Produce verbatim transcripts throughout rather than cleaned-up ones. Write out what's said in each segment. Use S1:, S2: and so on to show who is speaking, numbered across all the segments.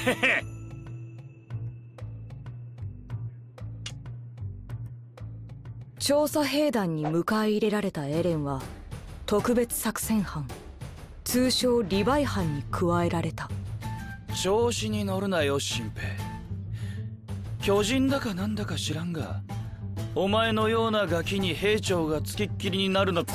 S1: 調査兵団に迎え入れられたエレンは特別作戦班、通称リヴァイ班に加えられた。
S2: 調子に乗るなよ新兵。巨人だかなんだか知らんが、お前のようなガキに兵長がつきっきりになるの。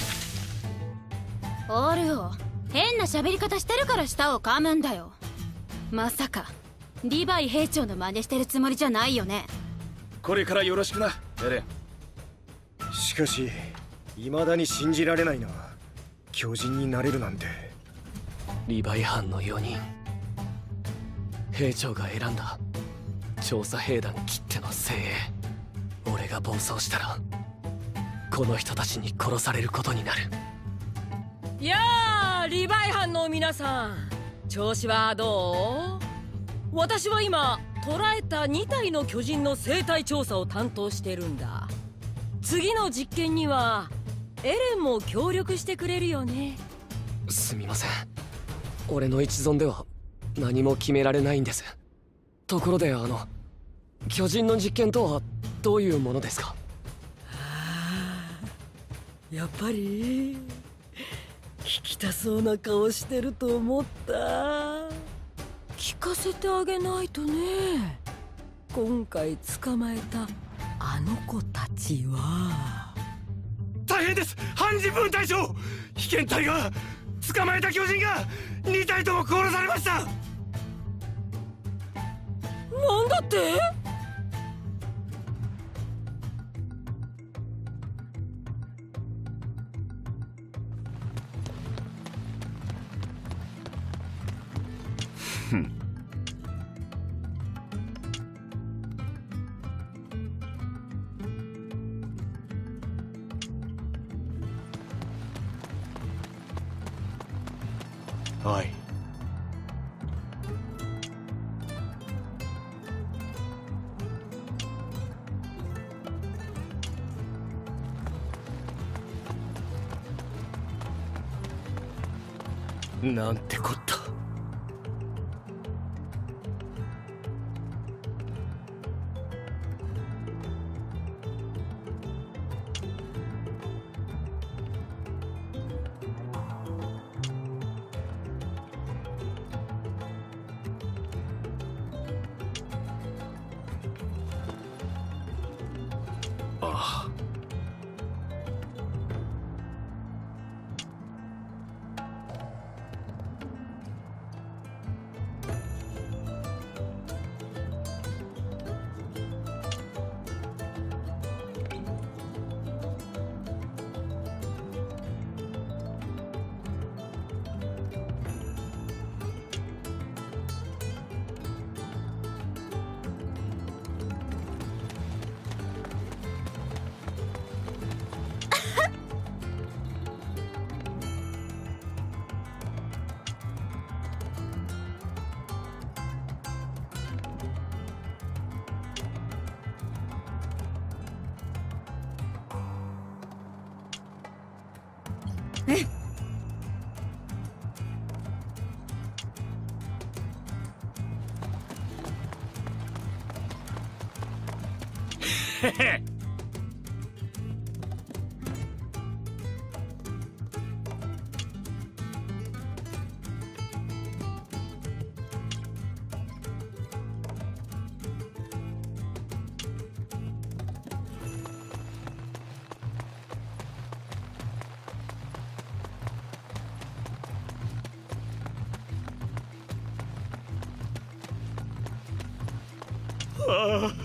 S3: オルオ、変な喋り方してるから舌を噛むんだよ。まさかリヴァイ兵長の真似してるつもりじゃないよね。
S2: これからよろしくなエレン。
S4: しかし未だに信じられないな、巨人になれるなんて。
S5: リヴァイ班のよにん、兵長が選んだ調査兵団きっての精鋭。俺が暴走したらこの人たちに殺されることになる。
S6: いやあ、リヴァイ班の皆さん、調子はどう？私は今捕らえたに体の巨人の生態調査を担当してるんだ。次の実験にはエレンも協力してくれるよね。
S5: すみません、俺の一存では何も決められないんです。ところであの巨人の実験とはどういうものですか？
S6: ああ、やっぱり聞きたそうな顔してると思った。聞かせてあげないとね。今回捕まえたあの子たちは。
S4: 大変です、ハンジ分隊長。被験隊が捕まえた巨人がに体とも殺されました。
S6: なんだって？
S2: ふん。
S4: はい。なんてこった。ああ。
S2: へへ。
S4: ああ。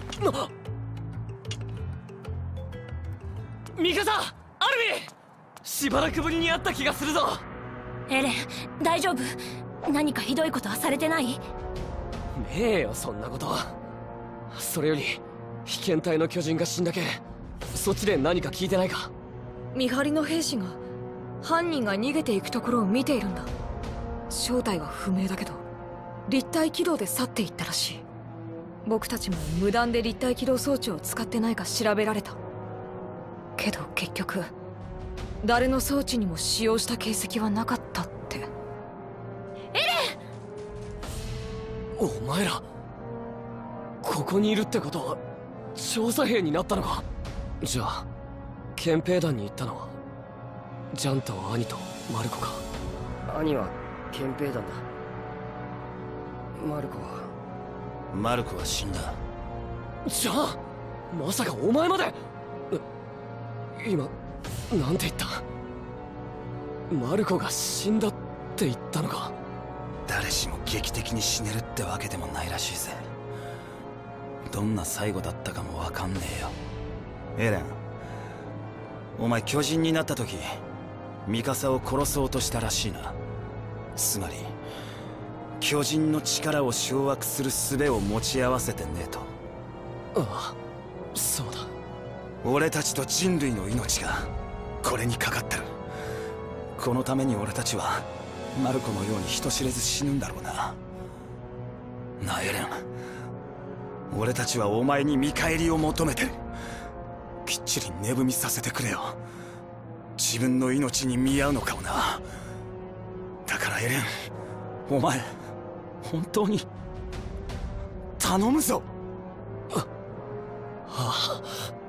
S5: ミカサ、アルミ、 しばらくぶりに会った気がするぞ。
S6: エレン、大丈夫？何かひどいことはされてない？
S5: ねえよ、そんなことは。それより被験体の巨人が死んだけ、そっちで何か聞いてないか？
S1: 見張りの兵士が犯人が逃げていくところを見ているんだ。正体は不明だけど立体軌道で去っていったらしい。僕たちも無断で立体軌道装置を使ってないか調べられたけど、結局誰の装置にも使用した形跡はなかったって。エレ
S5: ン！お前らここにいるってことは調査兵になったのか？じゃあ憲兵団に行ったのはジャンと兄とマルコか？
S7: 兄は憲兵団だ。マルコは
S2: マルコは死んだ。
S5: じゃあまさかお前まで？今なんて言った？マルコが死んだって言ったのか？
S2: 誰しも劇的に死ねるってわけでもないらしいぜ。どんな最後だったかもわかんねえよ。エレン、お前巨人になった時ミカサを殺そうとしたらしいな。つまり巨人の力を掌握する術を持ち合わせてねえと。
S5: ああ、そうだ。
S2: 俺たちと人類の命がこれにかかってる。このために俺たちはマルコのように人知れず死ぬんだろうな。なあエレン、俺たちはお前に見返りを求めてる。きっちり値踏みさせてくれよ。自分の命に見合うのかもな。だからエレン、お前本当に頼むぞ。
S5: ああ。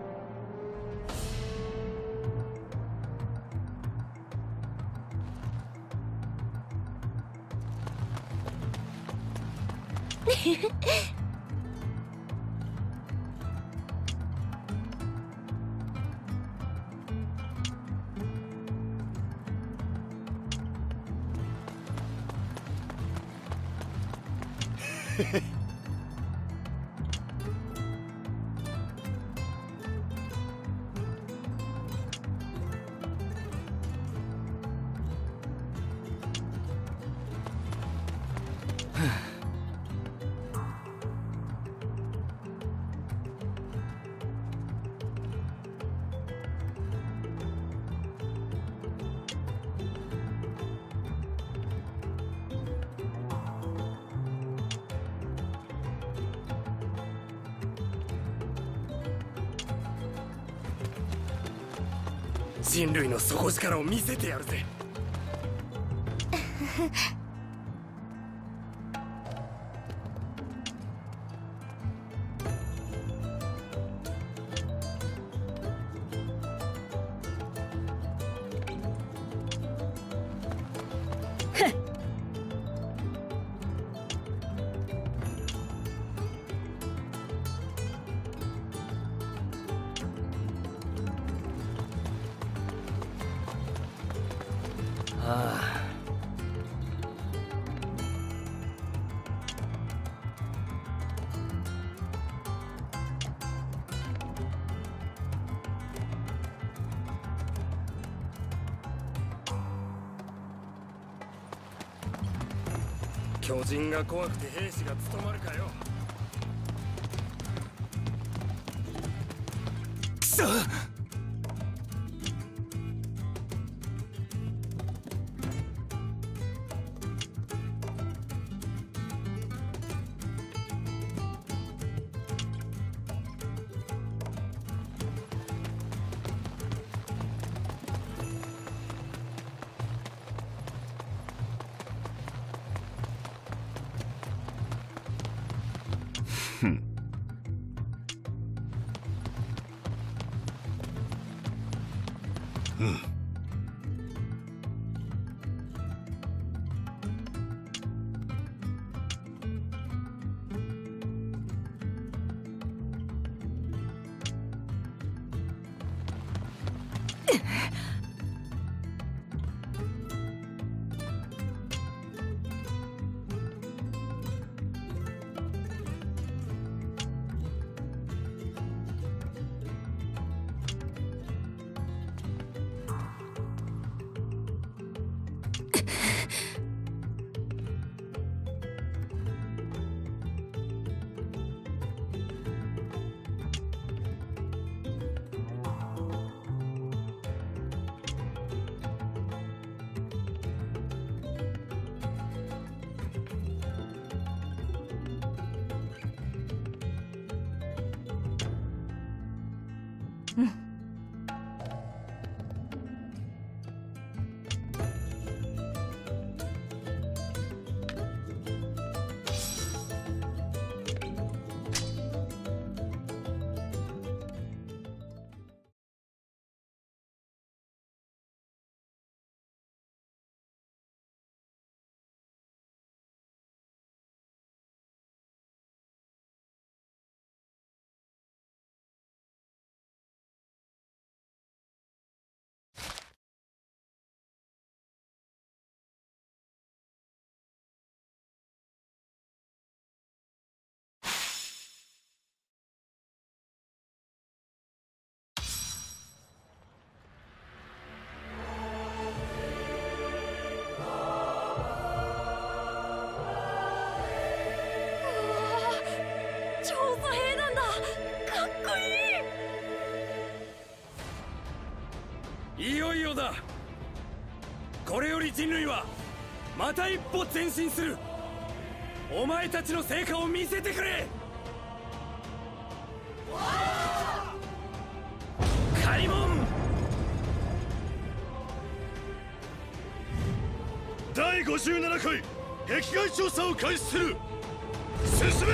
S4: 人類の底力を見せてやるぜ。
S7: ああ。
S4: 巨人が怖くて兵士が務まるかよ。
S2: くそっ！
S1: うん。
S6: 調査兵団だ。かっこいい。
S4: いよいよだ。これより人類はまた一歩前進する。お前たちの成果を見せてくれ。開門。だいごじゅうななかい壁外調査を開始する。進め。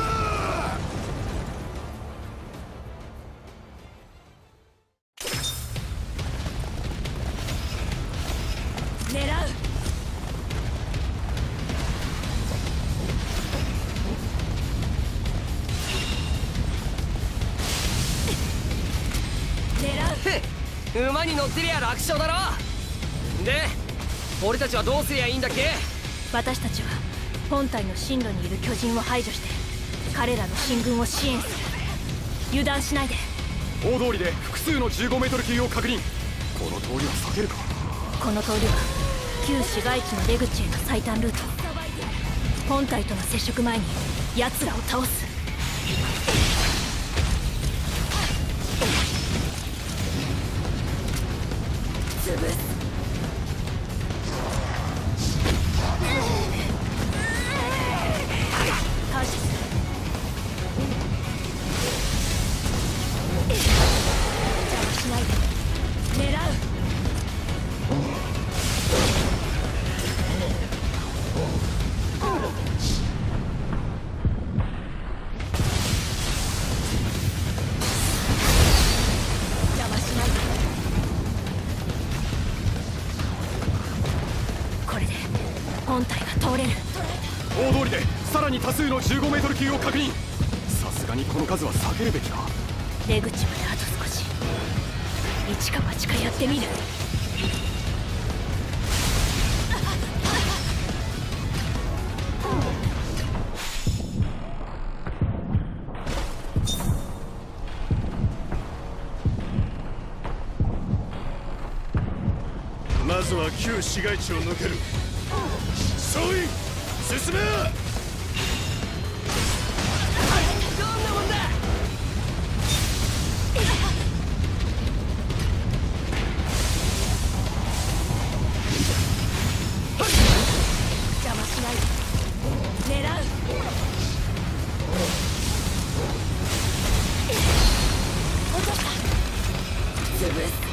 S7: 馬に乗ってりゃ楽勝だろ。で俺たちはどうすりゃいいんだっけ。
S1: 私たちは本体の進路にいる巨人を排除して彼らの進軍を支援する。油断しないで。
S4: 大通りで複数のじゅうごメートル級を確認。この通りは避けるか。
S1: この通りは旧市街地の出口への最短ルート。本体との接触前に奴らを倒す。潰す。対処する。邪魔しないで。狙う。邪魔しないで。これで本体が通れる。
S4: 大通りでさらに多数のじゅうごメートル級を確認。さすがにこの数は避けるべきだ。
S1: 出口まであと少し。一か八かやってみる。
S4: まずは旧市街地を抜ける。総員進め。
S7: どんなもんだ。
S1: 邪魔しないで。狙う。落とした。潰す。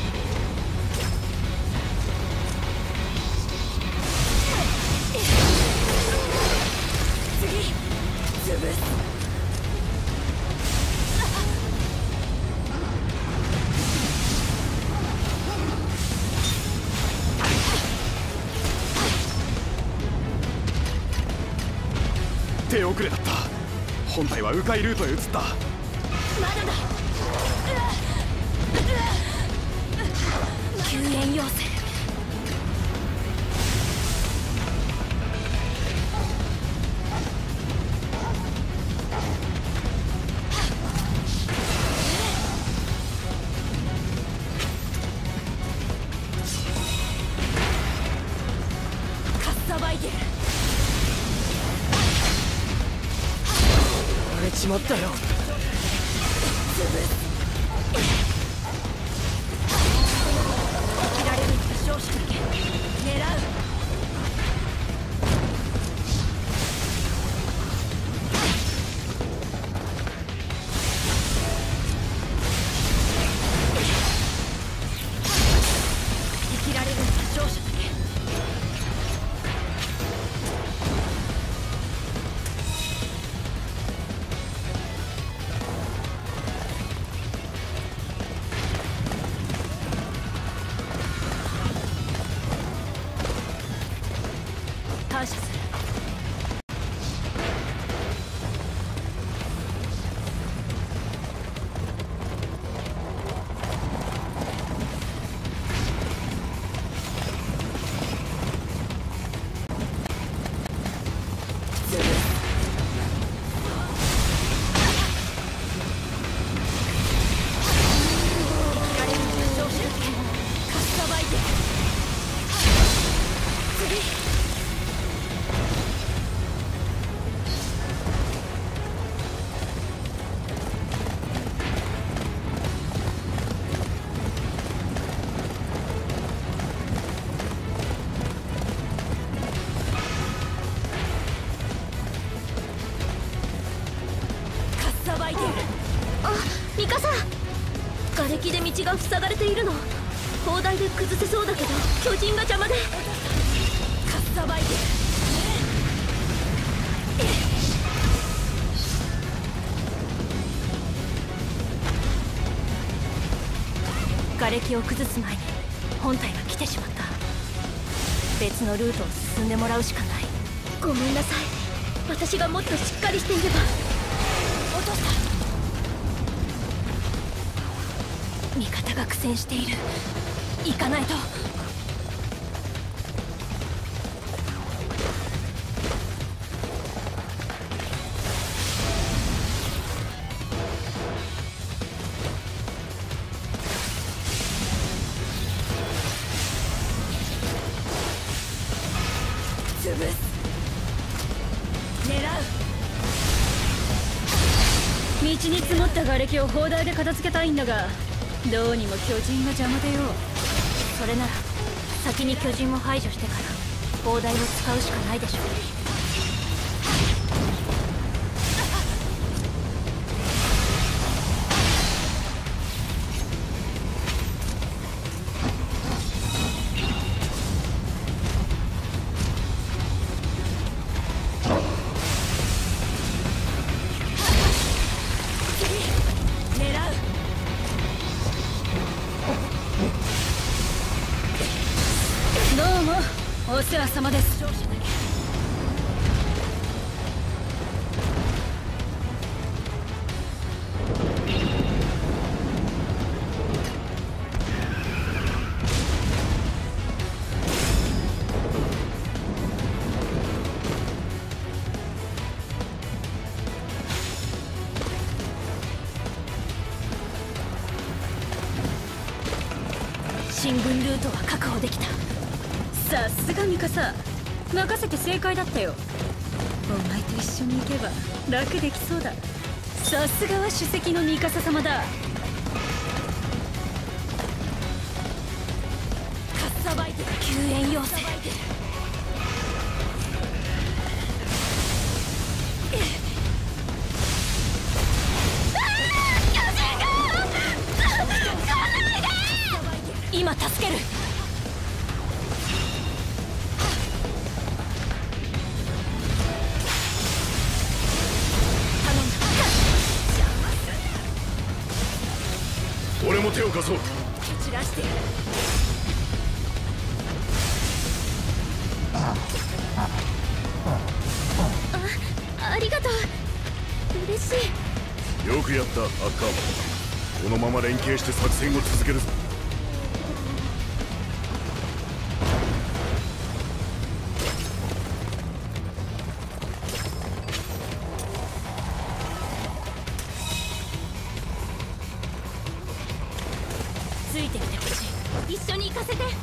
S1: 次。潰す。
S4: 手遅れだった。本体は迂回ルートへ移った。
S1: まだだ。救援要請。かっさばいてる。
S7: 荒れちまったよ。
S1: 切られるのが少々だけ。狙う。
S8: ミカサ、瓦礫で道が塞がれているの。砲台で崩せそうだけど巨人が邪魔で。かっさばいて瓦礫を崩す前に本体が来てしまった。別のルートを進んでもらうしかない。ごめんなさい、私がもっとしっかりしていれば。落とした。味方が苦戦している。行かないと。潰す。狙う。道に積もった瓦礫を砲台で片付けたいんだが、どうにも巨人が邪魔でよ。それなら先に巨人を排除してから砲台を使うしかないでしょう。どうもお世話様です。進軍ルートは確保できた。さすがミカサ、任せて正解だったよ。お前と一緒に行けば楽できそうだ。さすがは首席のミカサ様だ。かっさばいて救援要請。今助ける。
S9: 俺も手を貸そう。
S8: 蹴散らしてやる。あ、ありがとう。嬉しい。
S9: よくやったアッカーマン。このまま連携して作戦を続けるぞ。
S8: ついてきてほしい。一緒に行かせて。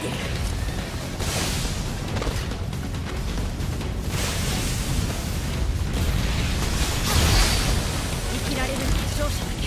S6: てやる。
S8: 生きられるのは勝者だけ。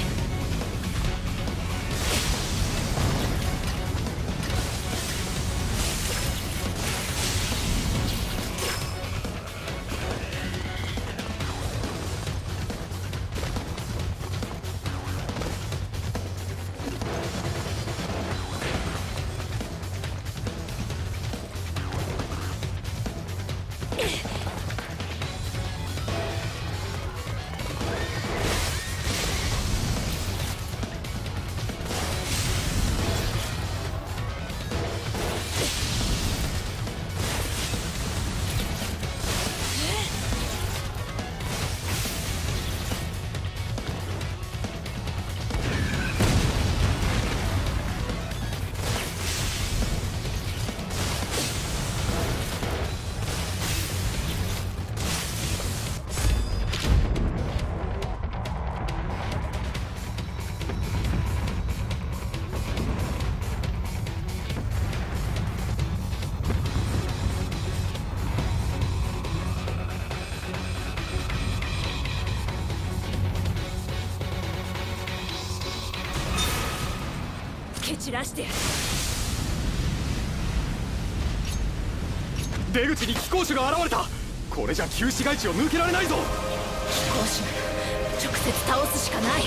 S8: 蹴散らしてやる。
S10: 出口に貴公子が現れた。これじゃ旧市街地を抜けられないぞ。
S8: 貴公子なら直接倒すしかない。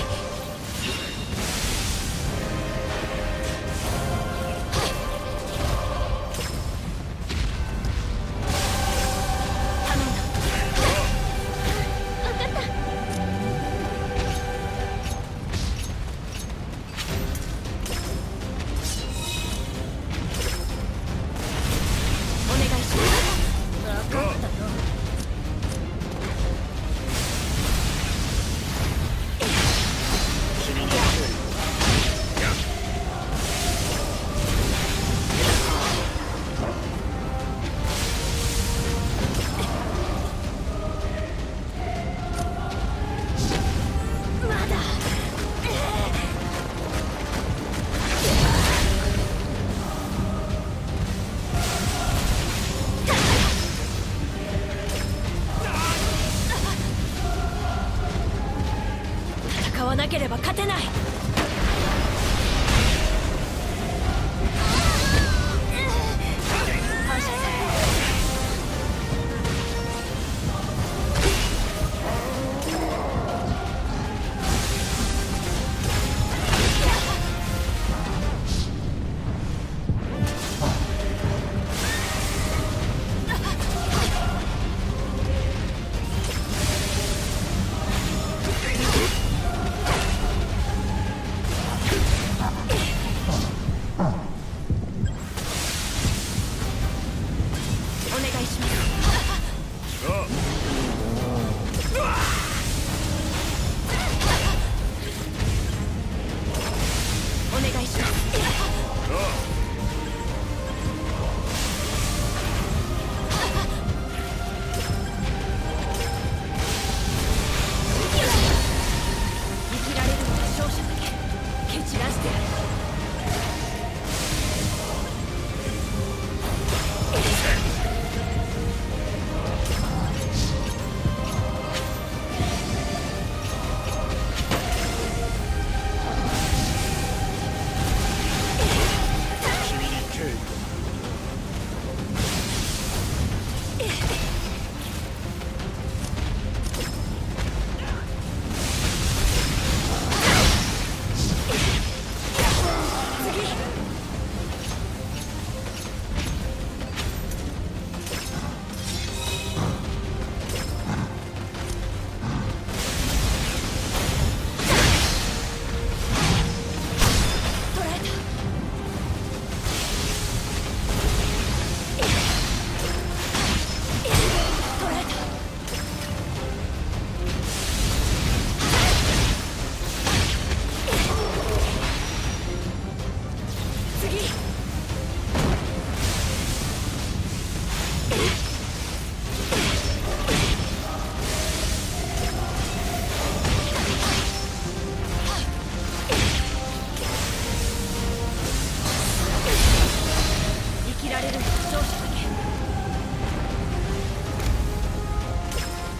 S8: 戦わなければ勝てない。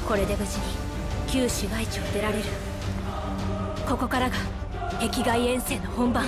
S8: これで無事に旧市街地を出られる。ここからが壁外遠征の本番。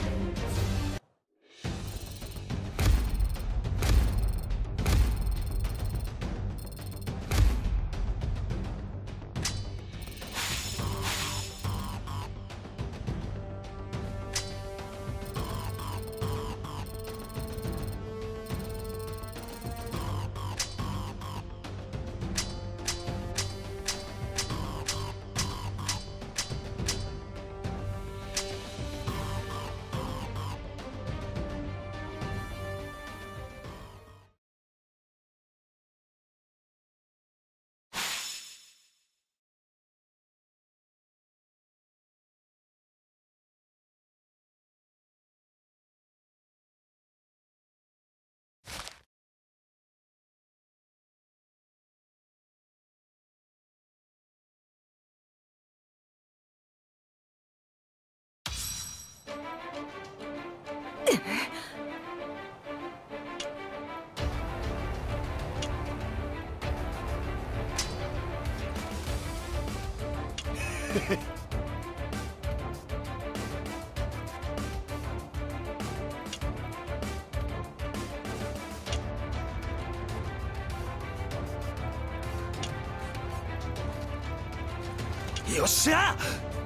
S2: よっしゃ！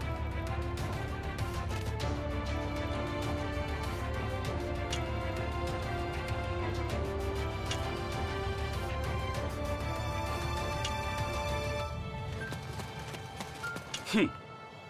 S4: ふん。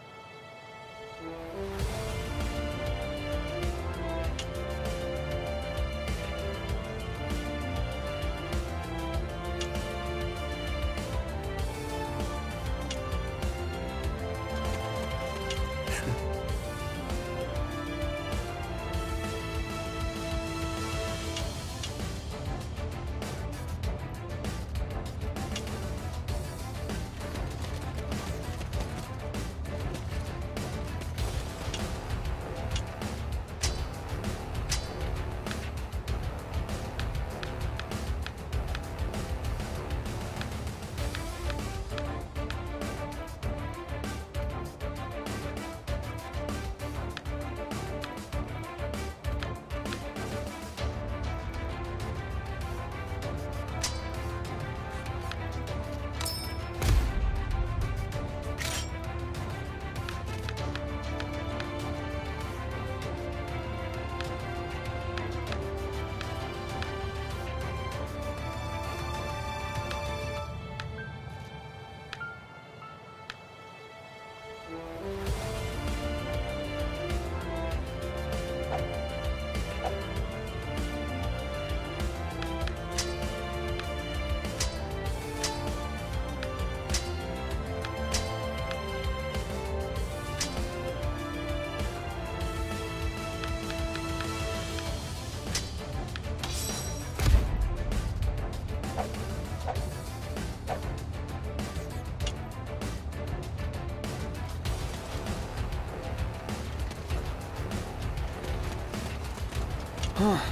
S2: はあ、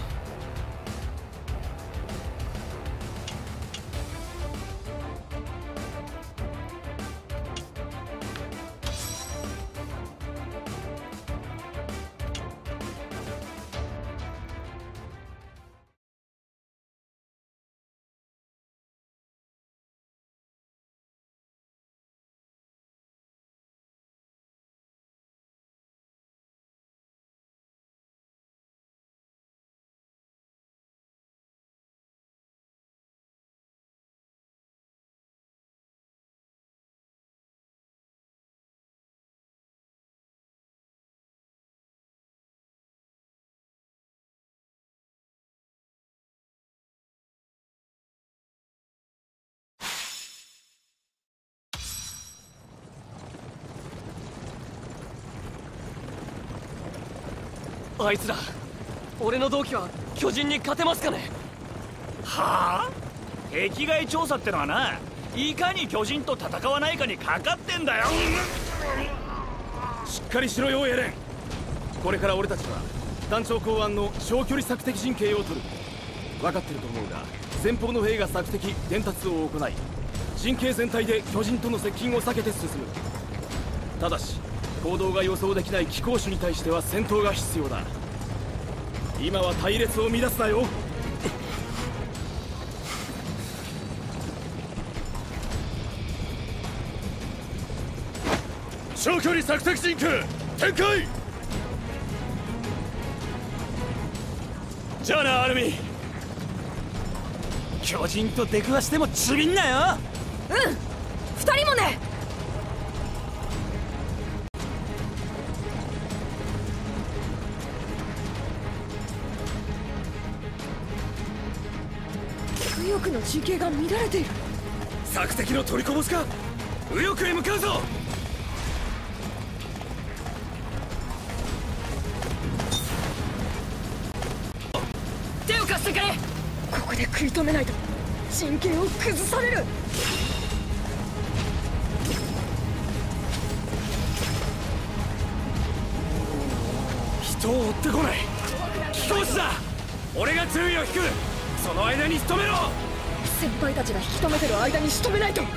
S5: あいつら俺の同期は巨人に勝てますかね？
S11: はあ？壁外調査ってのはないかに巨人と戦わないかにかかってんだよ。
S4: しっかりしろよエレン。これから俺たちは団長考案の長距離索敵陣形を取る。分かってると思うが前方の兵が索敵伝達を行い陣形全体で巨人との接近を避けて進む。ただし行動が予想できない騎行種に対しては戦闘が必要だ。今は隊列を乱すなよ。
S9: 長距離索敵陣空展開。
S4: じゃあなアルミ。
S2: 巨人と出くわしてもちびんなよ。
S1: うん、二人もね。右翼の陣形が乱れている。
S4: 索敵の取りこぼしか。右翼へ向かうぞ。
S1: 手を貸してくれ。ここで食い止めないと陣形を崩される。
S4: 人を追ってこない飛行士だ。俺が注意を引く。その間に仕留めろ。
S1: 先輩たちが引き止めてる間に仕留めないと。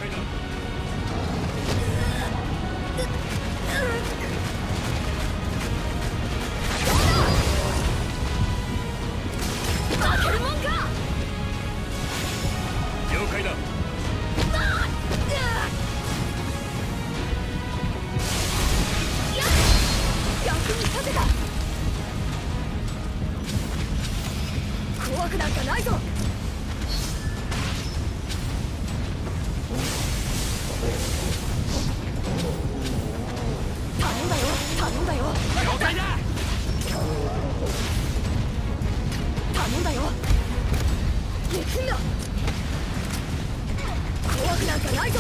S1: 負けるもんか。
S4: 了解だ。
S1: 役に立てた。怖くなんかないぞ。頼んだよ頼んだよ。
S4: 了解だ。
S1: 頼んだよ。行くんだ。怖くなんかないぞ。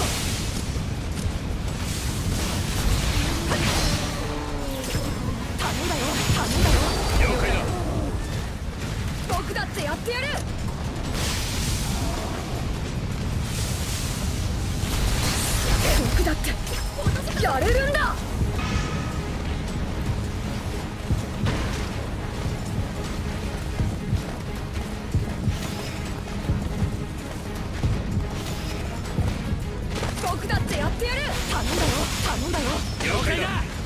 S1: 頼んだよ頼んだよ。
S4: 了解だ。
S1: 僕だってやってやる。僕だってやれるんだ。僕だってやってやる。頼んだよ頼んだよ。
S4: 了解だ。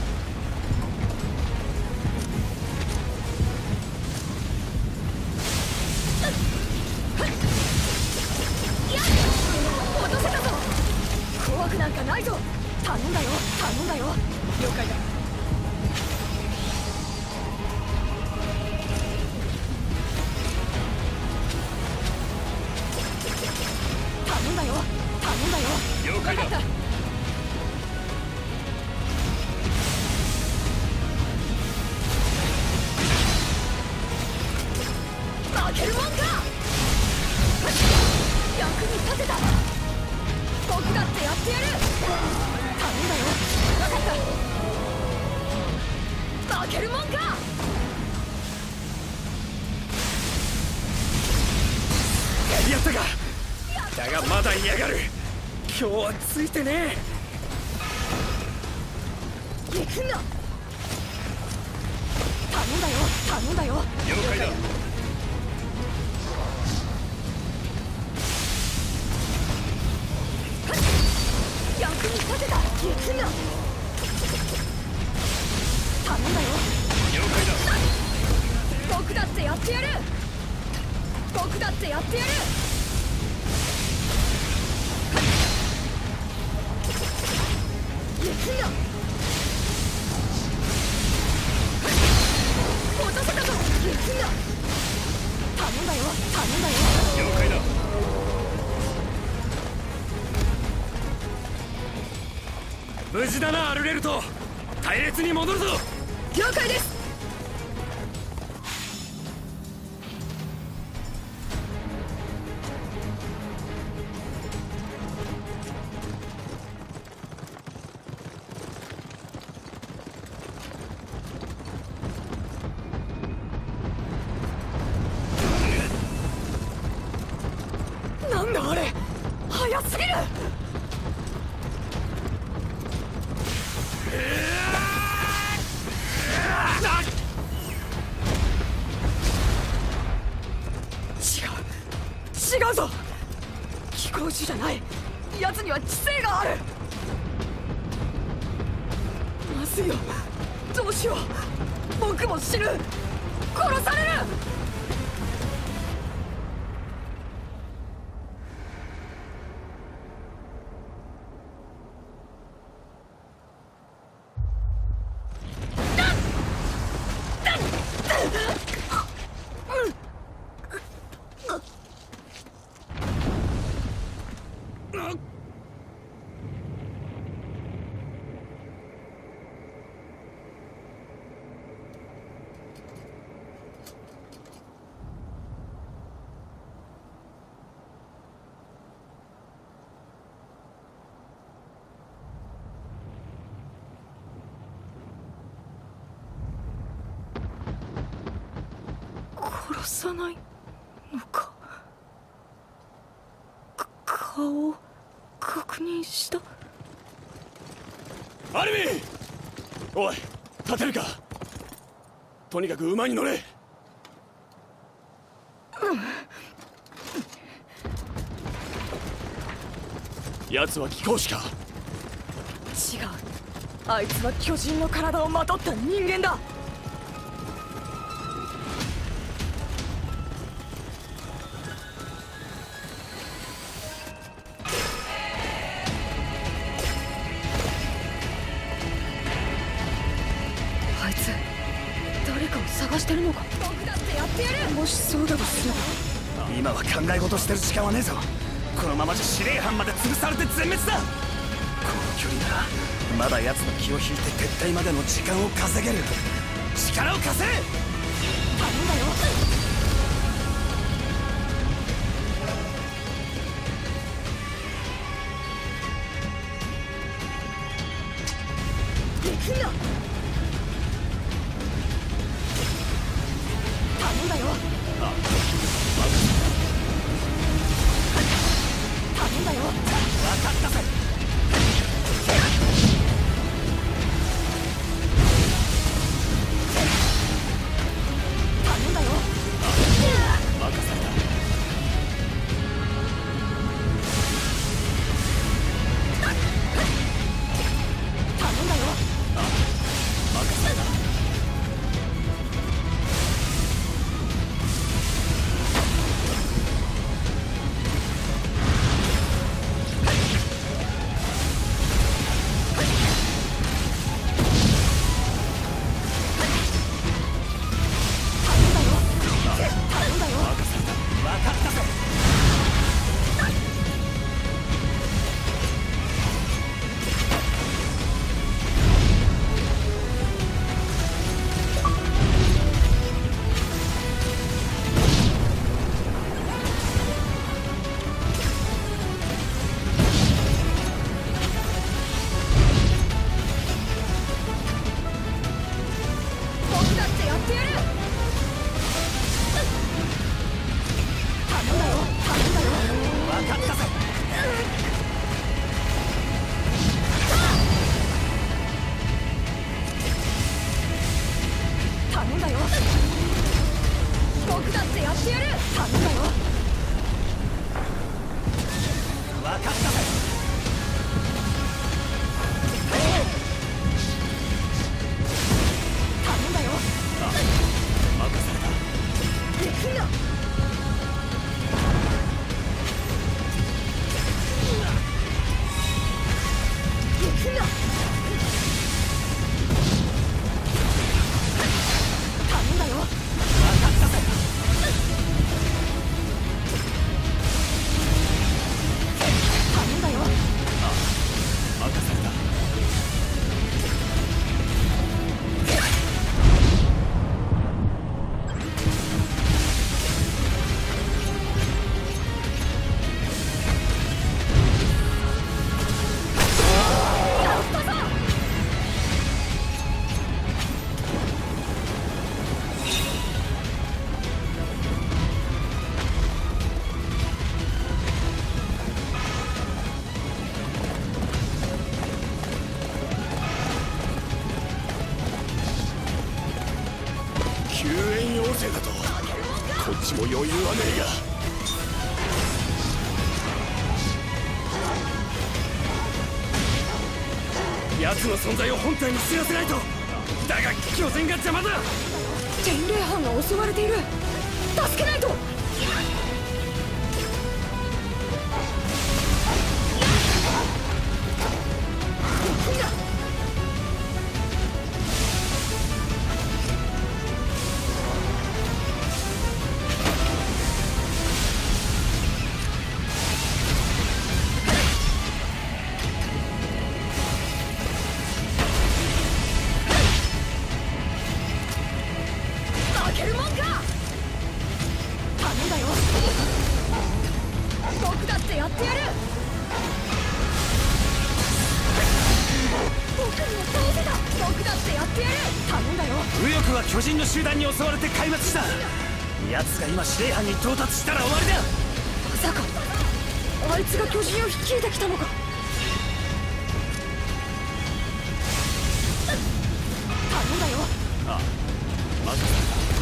S1: 落とせたぞ。怖くなんかないぞ。頼んだよ頼んだよ。了解だ。頼んだよ頼んだよ。
S4: 了解だ。
S1: 分かった。負けるもんか。役に立てた。僕だってやってやる。頼んだよ。分かった。負けるもんか。
S4: やったか。だがまだ嫌がる。今日はついてね
S1: え。行くんだ。頼んだよ頼んだよ。
S4: 了解だ。
S1: 役に立てた。行くんだ。頼んだよ。
S4: 了解だ。
S1: 僕だってやってやる。僕だってやってやる。行くんだ。落とせたぞ。行くんだ。頼んだよ頼んだよ。
S4: 了解だ。無事だなアルレルト。隊列に戻るぞ。
S1: 了解です。なんだあれ、早すぎる。違う違うぞ。飛行士じゃない。 奴には知性がある。まずいよ、どうしよう。僕も死ぬ。殺される。殺さないのか。か顔を確認した。
S4: アルミン、おい立てるか。とにかく馬に乗れ。奴は貴公子か。
S1: 違う、あいつは巨人の体をまとった人間だ。あいつ誰かを探してるのか。僕だってやってやる。もしそうだとすれば、
S2: 今は考え事してる時間はねえぞ。このままじゃ司令班まで潰されて全滅だ。この距離ならまだ奴の気を引いて撤退までの時間を稼げる。力を貸せ。頼んだよ。行くんだ。頼んだよ。あ、頼んだよ。分かったぜ。頼んだよ。任された。頼んだよ。任された。こっちも余裕はねえが。
S4: 奴の存在を本体に知らせないと。だが巨人が邪魔だ。
S1: 天霊班が襲われている。助けないと。
S2: 巨人の集団に襲われて壊滅した。奴が今司令班に到達したら終わりだ。
S1: まさかあいつが巨人を率いてきたのか。頼んだよ。
S4: ああ、任せ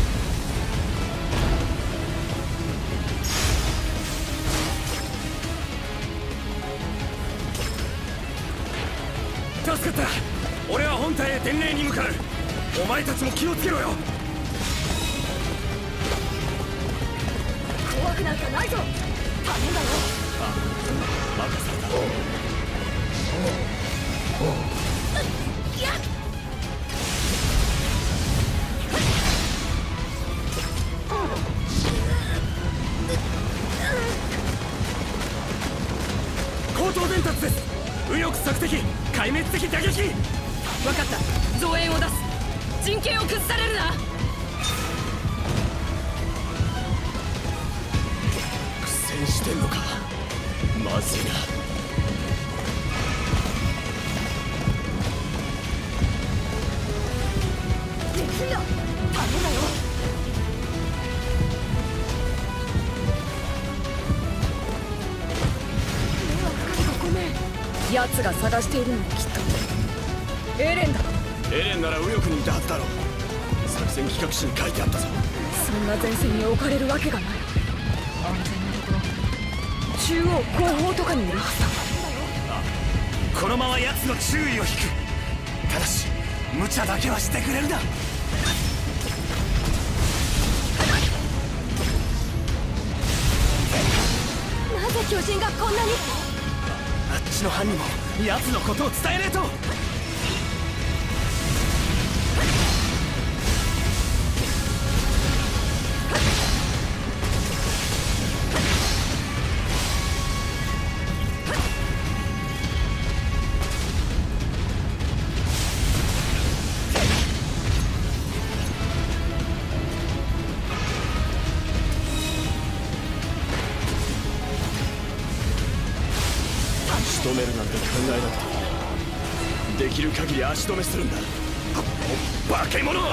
S4: た。助かった。俺は本体へ伝令に向かう。お前たちも気をつけろよ。
S1: 怖くなんかないぞ。頼んだよ。
S4: ああ、任された。
S1: やっ
S4: 高等伝達です。右翼索敵、壊滅的打撃。
S7: 分かった。増援を出す。陣形を崩されるな。
S4: 苦戦してんのか。まずいな。
S1: できるよ。頼んだよ。迷惑かけてごめん。奴が探しているのはきっとエレンだ。
S4: エレンなら右翼にいたはずだろう。作戦企画書に書いてあったぞ。
S1: そんな前線に置かれるわけがない。安全なところ、中央後方とかにいるはずだ。
S2: ああ、このまま奴の注意を引く。ただし無茶だけはしてくれるな。
S1: なぜ巨人がこんなに。
S2: あっちの班にも奴のことを伝えねえと。
S4: 仕留めるなんて考えなくていい。できる限り足止めするんだ。化け物。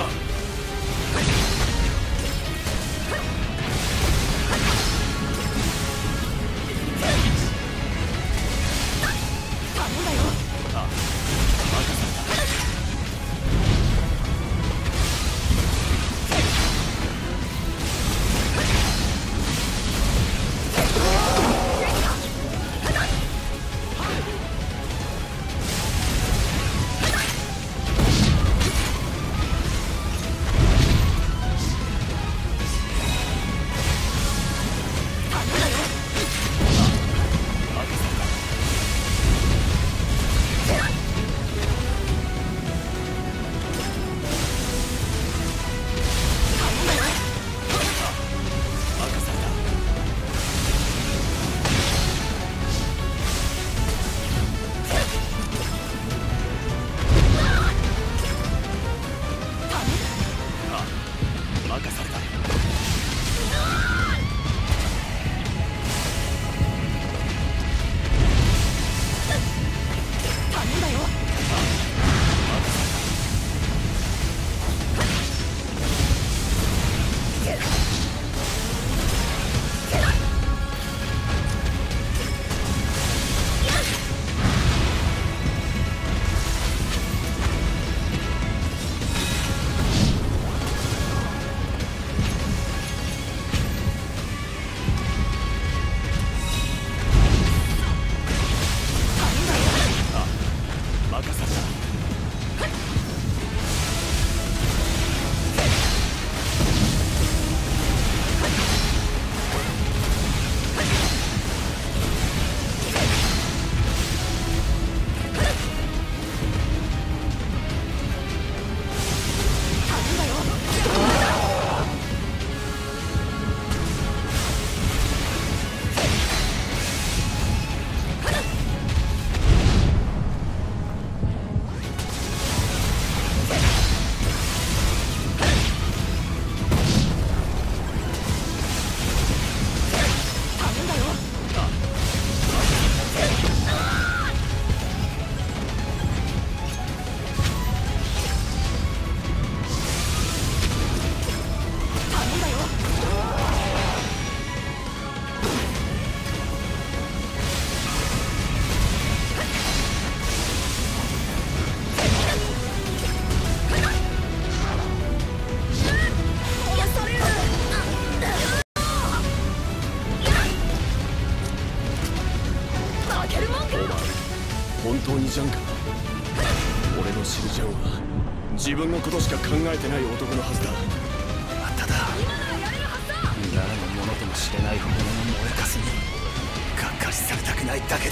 S4: ギジャンか。俺の知るジャンは自分のことしか考えてない男のはずだ。
S2: ただ誰のものとも知れない炎の燃えかすにがっかりされたくないだけだ。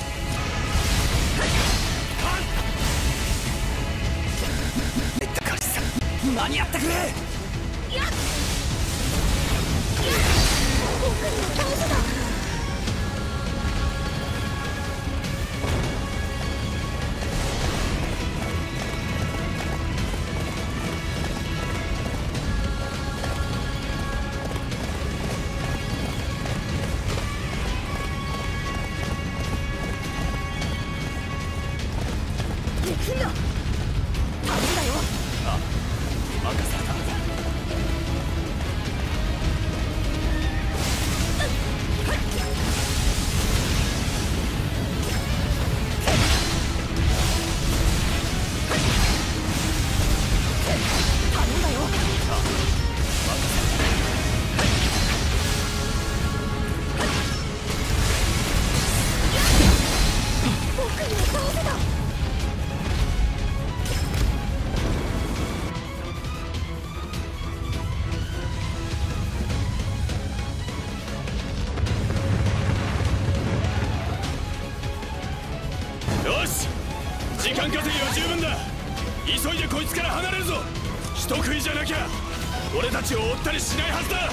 S2: 間に合ってくれ。やっ僕の倒せだ。
S4: 急いでこいつから離れるぞ。人食いじゃなきゃ俺たちを追ったりしないはずだ。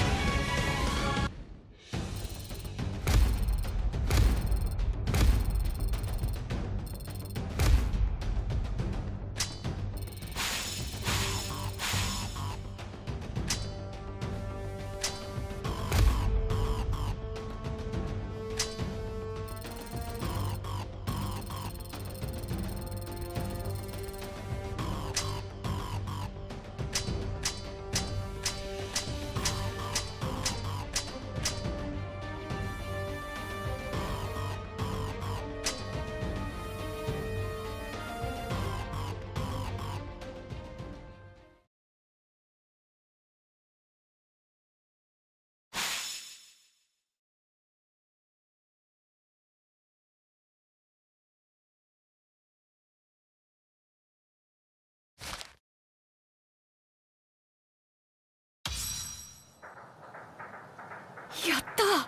S1: やった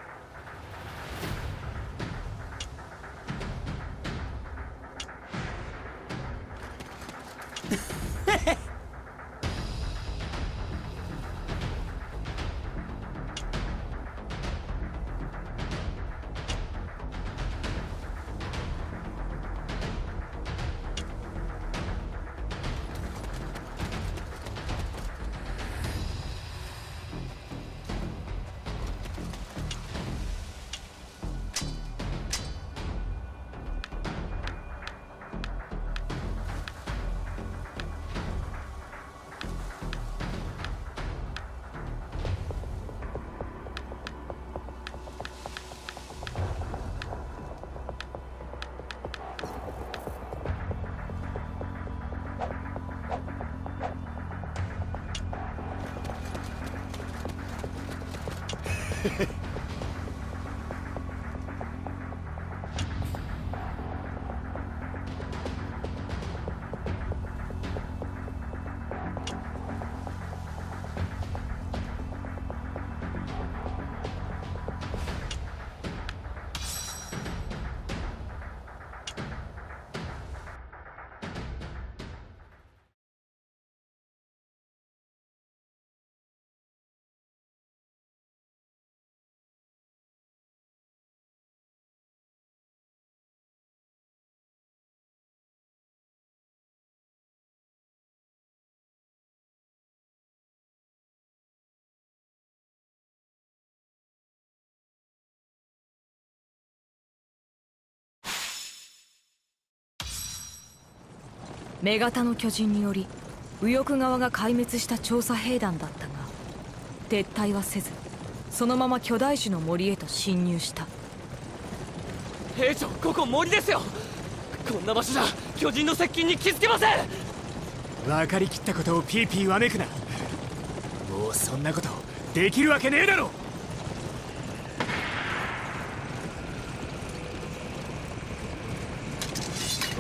S1: 女型の巨人により右翼側が壊滅した調査兵団だったが撤退はせずそのまま巨大種の森へと侵入した。
S5: 兵長、ここ森ですよ。こんな場所じゃ巨人の接近に気づけません。
S10: 分かりきったことをピーピーわめくな。もうそんなことできるわけねえだろ。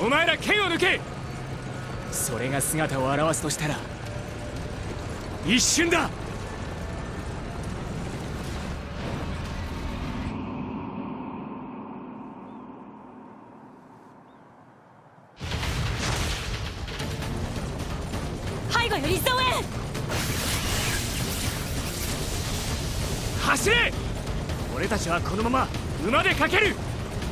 S10: お前ら剣を抜け。それが姿を現すとしたら一瞬だ。
S8: 背後より増援。
S10: 走れ。俺たちはこのまま馬で駆ける。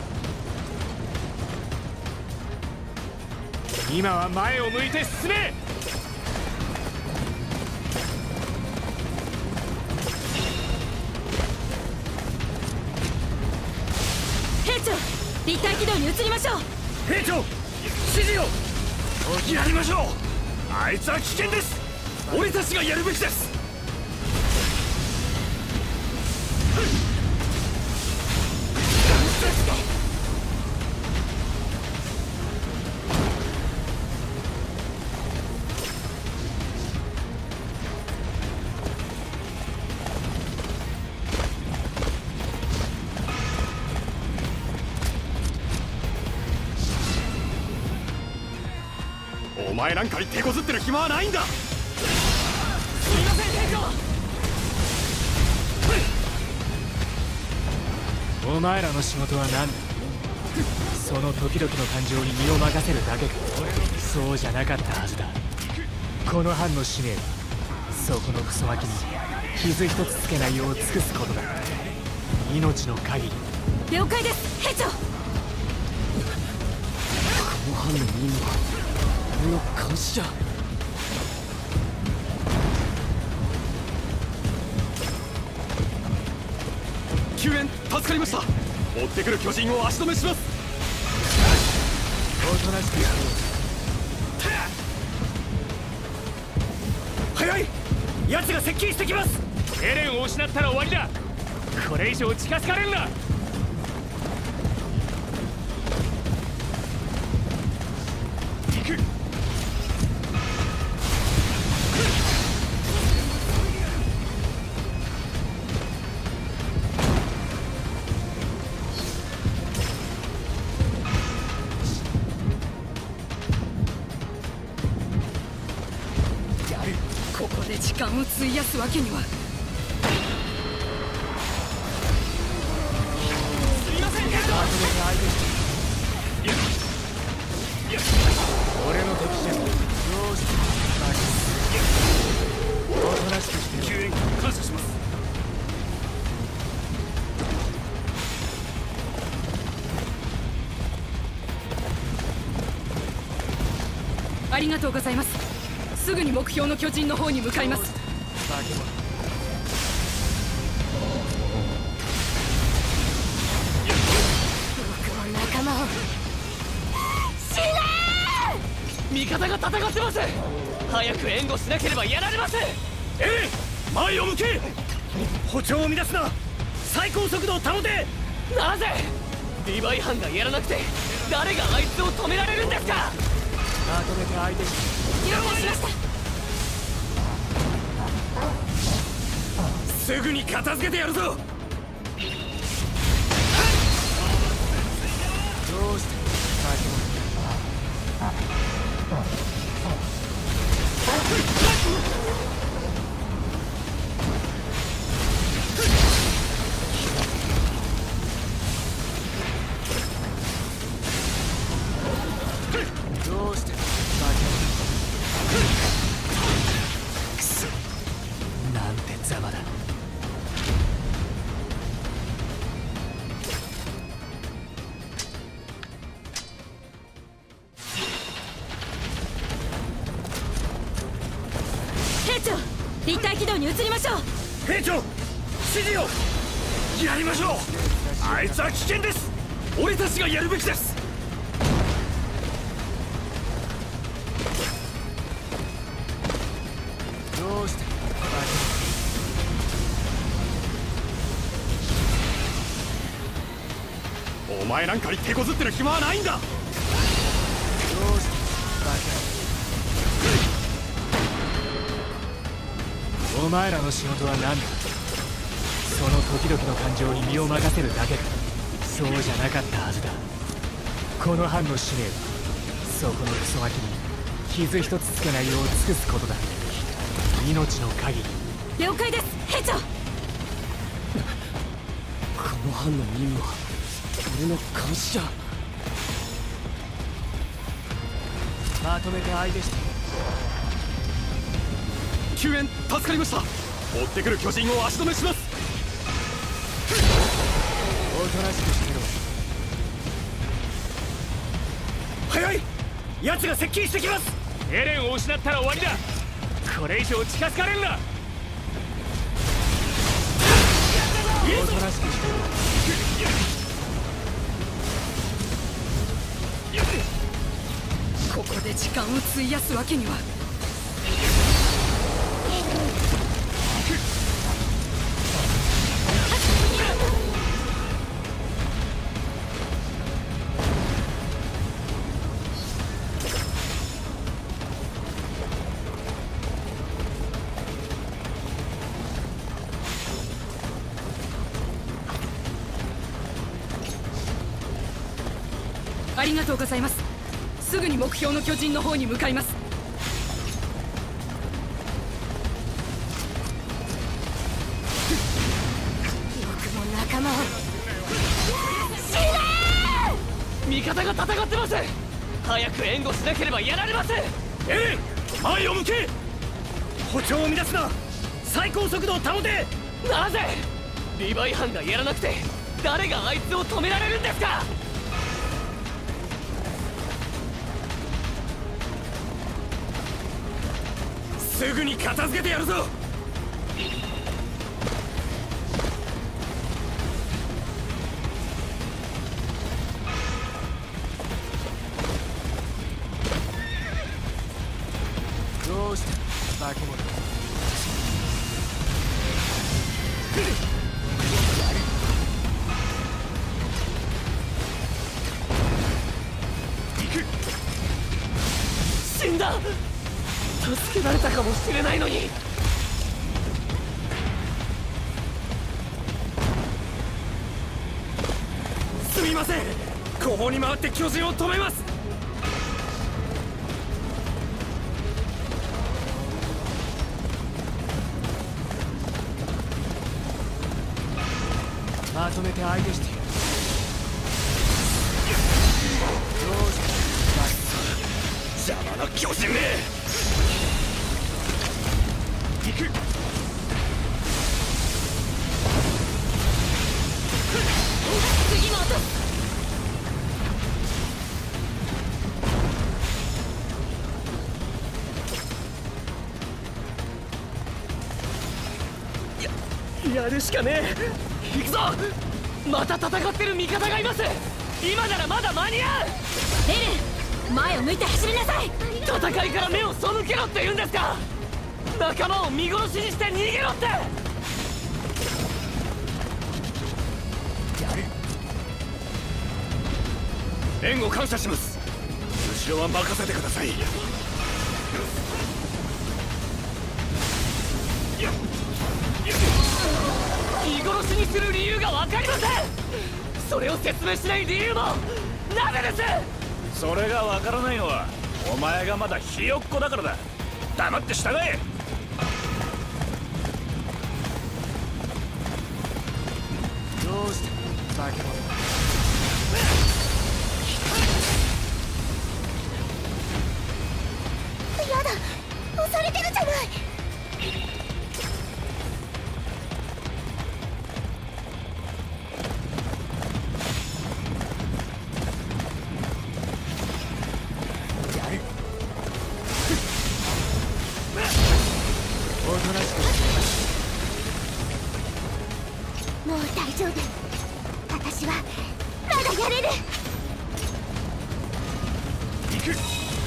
S10: 今は前を向いて進め。
S8: 兵長、立体軌道に移りましょう。
S11: 兵長、指示を。やりましょう。あいつは危険です。俺たちがやるべきです。
S9: お前なんかに手こずってる暇はないんだ。
S10: すみません兵長。お前らの仕事は何だ。その時々の感情に身を任せるだけか。そうじゃなかったはずだ。この班の使命はそこのクソ脇に傷一つつけないよう尽くすことだ。命の限り。
S8: 了解です、兵長。こ
S5: の班の任務は俺の監視じゃ。
S9: 救援助かりました。追ってくる巨人を足止めします。
S10: おとなしくやろう。
S11: 早い。奴が接近してきます。
S10: エレンを失ったら終わりだ。これ以上近づかれるな。行く。
S1: ここで時間を費やすわけには。
S10: すみません。俺の敵じゃない。どうしておとなしくして
S11: 救援感謝します。
S1: ありがとうございます。すぐに目標の巨人の方に向かいます。
S8: 僕も仲間を。死ね
S7: ー。味方が戦ってます。早く援護しなければやられます。
S11: ええ、前を向け。歩調を乱すな。最高速度を保て。
S7: なぜリヴァイ班がやらなくて誰があいつを止められるんですか。
S10: まとめて相手して。
S8: 了解しました。
S11: すぐに片付けてやるぞ。
S10: どうしてどうしてくそ、なんてざまだ。
S8: 立体軌道に移りましょう。
S11: 兵長、指示を。やりましょう。あいつは危険です。俺たちがやるべきです。
S10: どうして
S9: お前なんかに手こずってる暇はないんだ。
S10: どうしてバカ。お前らの仕事は何だ。その時々の感情に身を任せるだけか。そうじゃなかったはずだ。この班の使命はそこのクソガキに傷一つつけないよう尽くすことだ。命の限り。
S3: 了解です兵長。
S5: この班の任務は俺の監視じゃ。
S10: まとめて相手して。
S9: 救援助かりました。追ってくる巨人を足止めします。
S10: おとなしくしてろ。
S11: 早い、奴が接近してきます。エレンを失ったら終わりだ。これ以上近づかれるな。
S10: おとなしくしてろ。
S1: ここで時間を費やすわけには。ありがとうございます。すぐに目標の巨人の方に向かいます。よくも仲間を。
S7: 死ねー！味方が戦ってます。早く援護しなければやられます。エ
S11: レン、前を向け。歩調を乱すな。最高速度を保て。
S7: なぜリヴァイ班がやらなくて誰があいつを止められるんですか。
S11: すぐに片付けてやるぞ。
S10: どうした化け物。
S7: 死んだ。助けられたかもしれないのに。
S11: すみません、後方に回って巨人を止めます。よ
S10: まとめて相手してやる。どうした
S11: 邪魔な巨人め。行く。
S3: 次の音。
S7: や、やるしかねえ。行くぞ。また戦ってる味方がいます。今ならまだ間に合う。
S3: エレン、前を向いて走りなさい。
S7: 戦いから目を背けろって言うんですか。仲間を見殺しにして逃げろって。
S11: 援護感謝します。後ろは任せてください。
S7: 見殺しにする理由が分かりません。それを説明しない理由もなぜです。
S11: それが分からないのはお前がまだひよっこだからだ。黙って従え。
S10: どうした化け物。
S8: やだ、押されてるじゃない。
S10: おとなしく。
S8: もう大丈夫。私はまだやれる。
S11: 行く。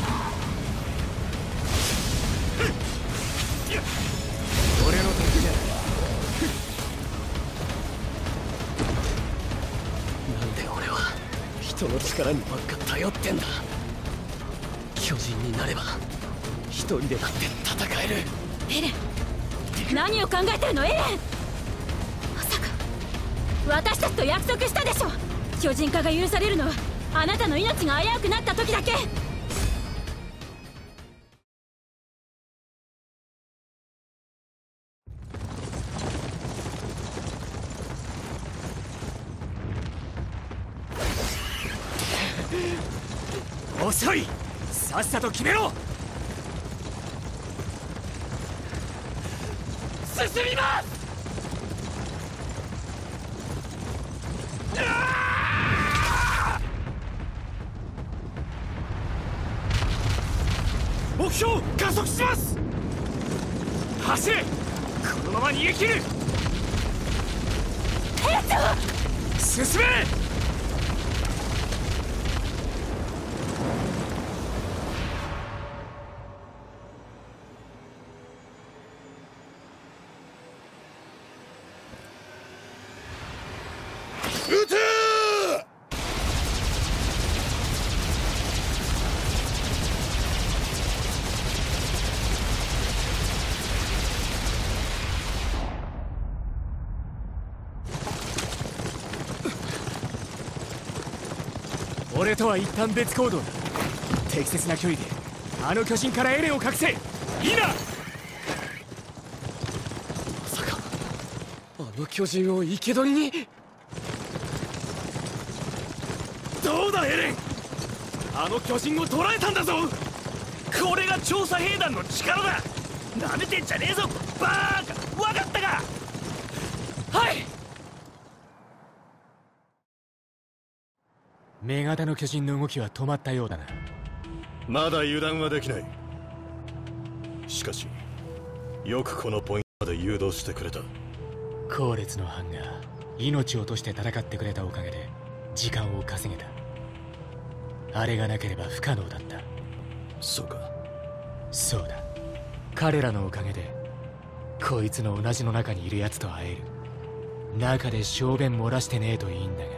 S10: 俺の敵じゃ。
S5: なんで俺は人の力にばっか頼ってんだ。巨人になれば一人でだって戦える。
S3: エレン、何を考えてるのエレン。まさか私たちと約束したでしょ。巨人化が許されるのはあなたの命が危うくなった時だけ。
S10: 遅い。さっさと決めろ。
S7: 進みます。
S11: 目標加速します。走れ。このまま逃げ切る。
S8: 兵長、
S11: 進め。
S9: 撃て。
S10: 俺とは一旦別行動だ。適切な距離であの巨人からエレンを隠せ。いいな。
S5: まさかあの巨人を生け捕りに。
S11: どうだエレン、あの巨人を捕らえたんだぞ。これが調査兵団の力だ。なめてんじゃねえぞバーカ。分かったか。はい。
S10: 女型の巨人の動きは止まったようだな。
S9: まだ油断はできない。しかしよくこのポイントまで誘導してくれた。
S10: 後列の班が命を落として戦ってくれたおかげで時間を稼げた。あれがなければ不可能だった。
S9: そうか。
S10: そうだ。彼らのおかげでこいつの同じの中にいるやつと会える。中で小便漏らしてねえといいんだが。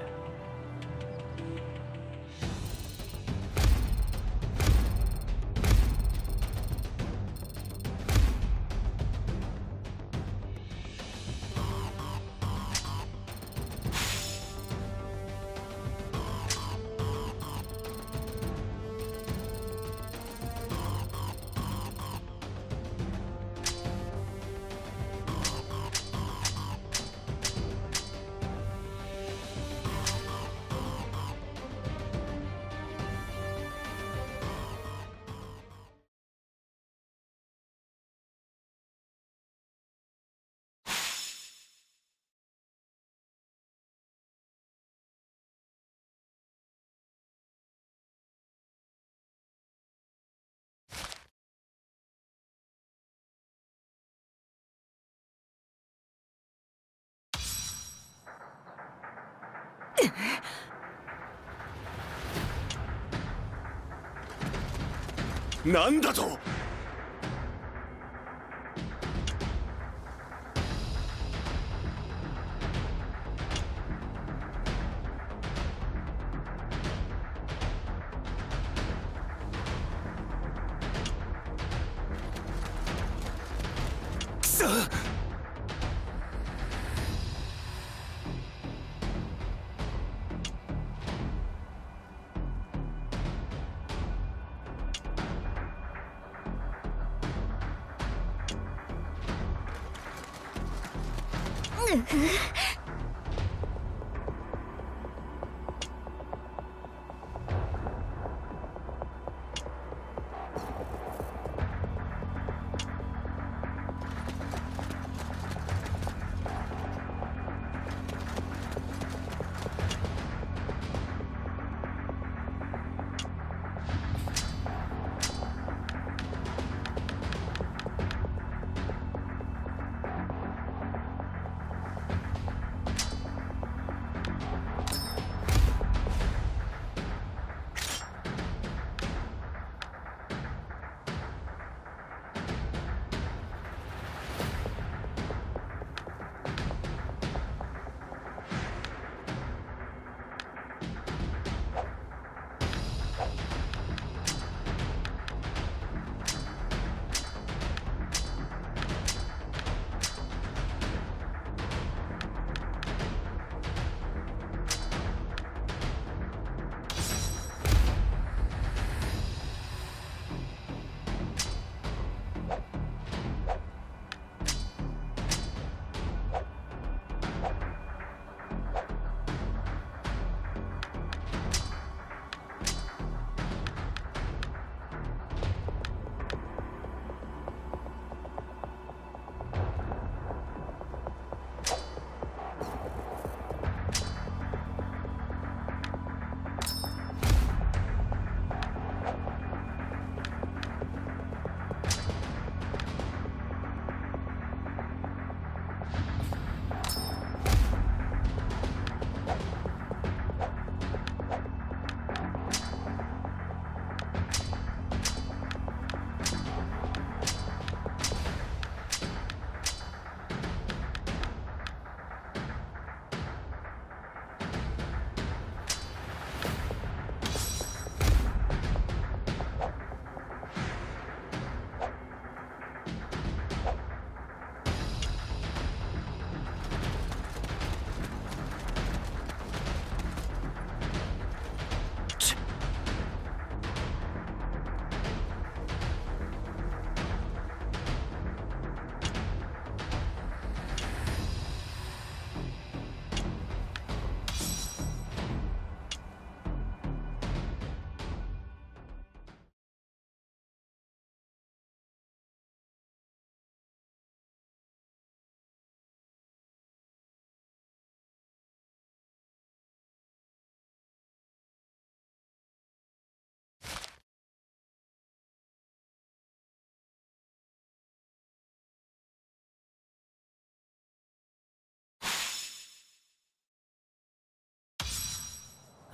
S9: なんだと。
S2: くそ。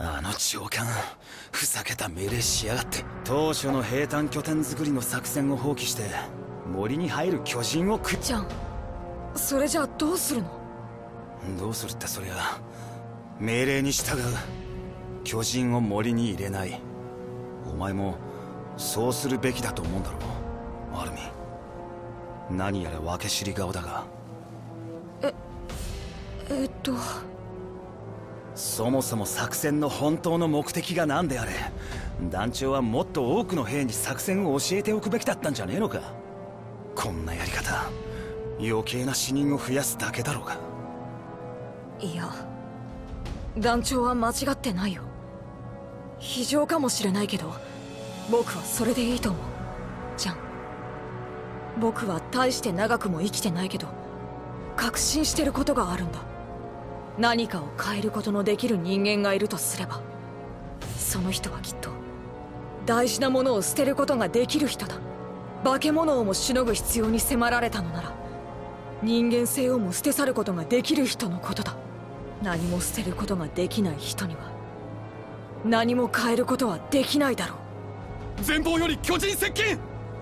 S2: あの長官、ふざけた命令しやがって。当初の兵隊拠点作りの作戦を放棄して森に入る巨人を食っ
S1: じゃん。それじゃあどうするの？
S2: どうするって、そりゃ命令に従う。巨人を森に入れない。お前もそうするべきだと思うんだろう、アルミ。何やら分け知り顔だが。
S1: ええっと
S2: そもそも作戦の本当の目的が何であれ、団長はもっと多くの兵に作戦を教えておくべきだったんじゃねえのか。こんなやり方、余計な死人を増やすだけだろうが。
S1: いや、団長は間違ってないよ。非常かもしれないけど、僕はそれでいいと思う。じゃん。僕は大して長くも生きてないけど、確信してることがあるんだ。何かを変えることのできる人間がいるとすれば、その人はきっと大事なものを捨てることができる人だ。化け物をもしのぐ必要に迫られたのなら、人間性をも捨て去ることができる人のことだ。何も捨てることができない人には何も変えることはできないだろう。
S11: 前方より巨人接近。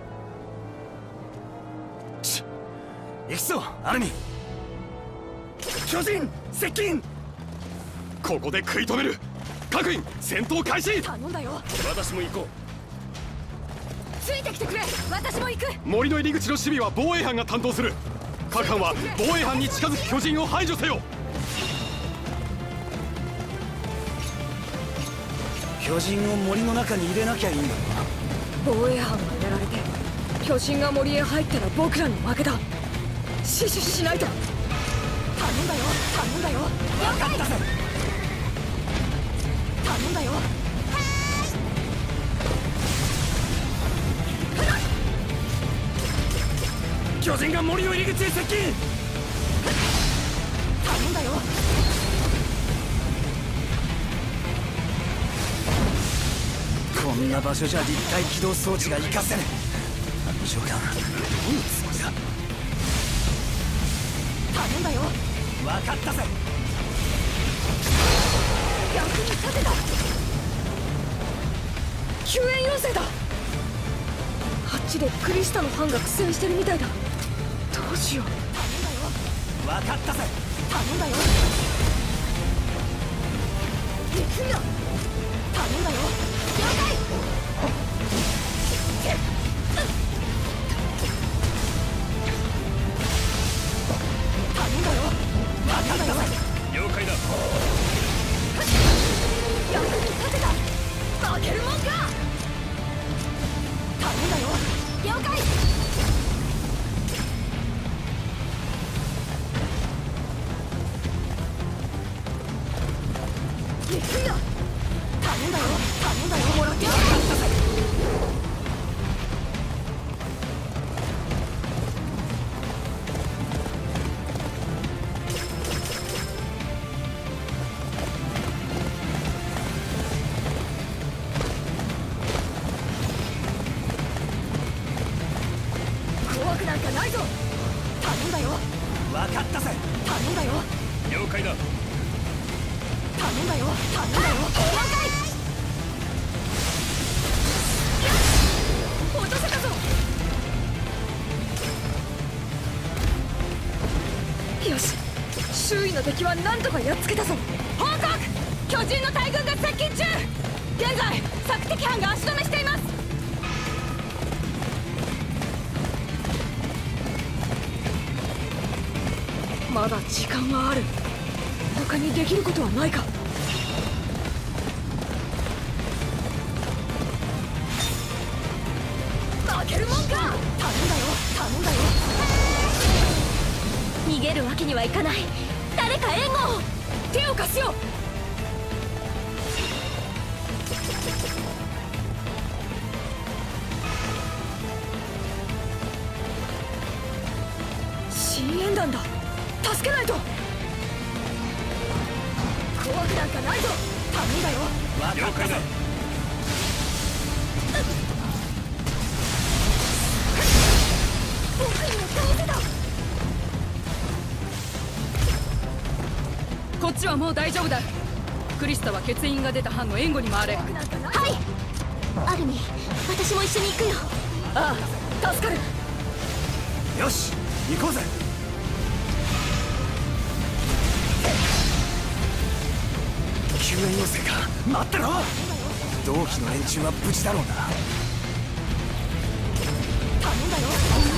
S2: ち行くぞアルミ。
S11: 巨人接近。ここで食い止める。各員戦闘開始。
S1: 頼んだよ。
S11: 私も行こう。
S1: ついてきてくれ。私も行く。
S11: 森の入り口の守備は防衛班が担当する。各班は防衛班に近づき巨人を排除せよ。
S2: 巨人を森の中に入れなきゃいいんだろ。
S1: 防衛班がやられて巨人が森へ入ったら僕らの負けだ。死守しないと。頼んだよ、頼んだよ。分かったぜ。頼んだよ。
S11: 巨人が森の入り口へ接近。
S1: 頼んだよ。
S2: こんな場所じゃ立体起動装置が活かせねえ。あの長官、どういうつもりだ。
S1: 頼んだよ。
S2: 分かったぜ。
S1: 役に立てた。救援要請だ。あっちでクリスタの班が苦戦してるみたいだ。どうしよう。
S2: 分かったぜ。
S1: 頼んだよ。行くんだ。頼んだよ。了解。頼んだよ。分かったぜ。
S11: 了解だ。
S1: 役に立てた。負けるもんか。頼んだよ。了解。行くんだ。頼んだよ。頼んだよ。もらってよかったぜ。怖くなんかないぞ。頼んだよ。
S2: 分かったぜ。
S1: 頼んだよ。
S11: 了解だ。
S1: 頼んだよ。頼んだよ。了解。落とせたぞ。よし、周囲の敵は何とかやっつけたぞ。報告。巨人の大軍が接近中。現在索敵班が足止めしています。まだ時間はある。他にできることはないか。負けるもんか。頼んだよ。頼んだよ。
S8: 逃げるわけにはいかない。誰か援護を。
S1: 手を貸すよ。深淵団だ。助けないと。怖くなんかないぞ。頼んだよ。
S2: 了解だ。
S1: 僕にも倒せた。こっちはもう大丈夫だ。 クリスタは欠員が出た班の援護に回れ。はい。
S8: アルミ、私も一緒に行くよ。
S1: ああ、助かる。
S2: よし、行こうぜ。救援要請か。待ってろ。同期の連中は無事だろうな。
S1: 頼んだよ。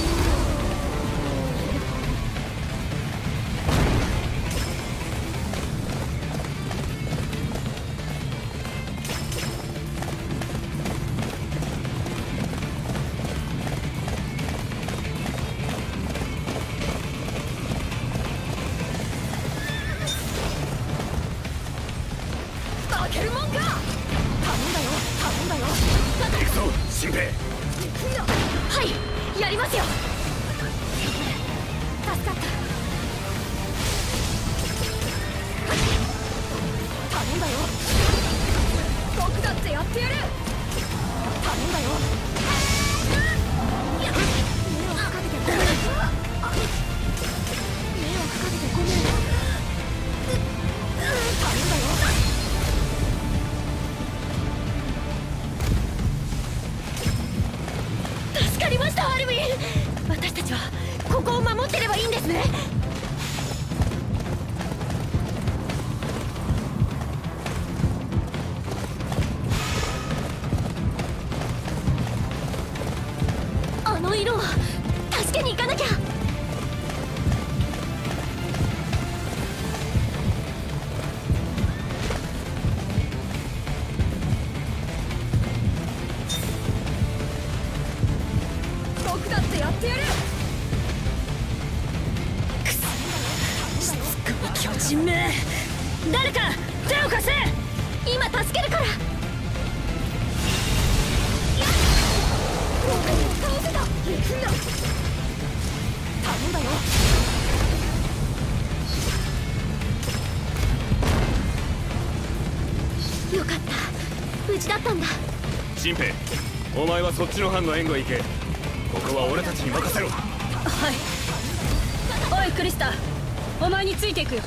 S8: 誰か手を貸せ。今助けるから。倒せた。行くんだ。頼んだよ。よかった、無事だったんだ。
S4: 新兵、お前はそっちの班の援護へ行け。ここは俺たちに任せろ。
S1: はい。おいクリスタ、お前についていくよ。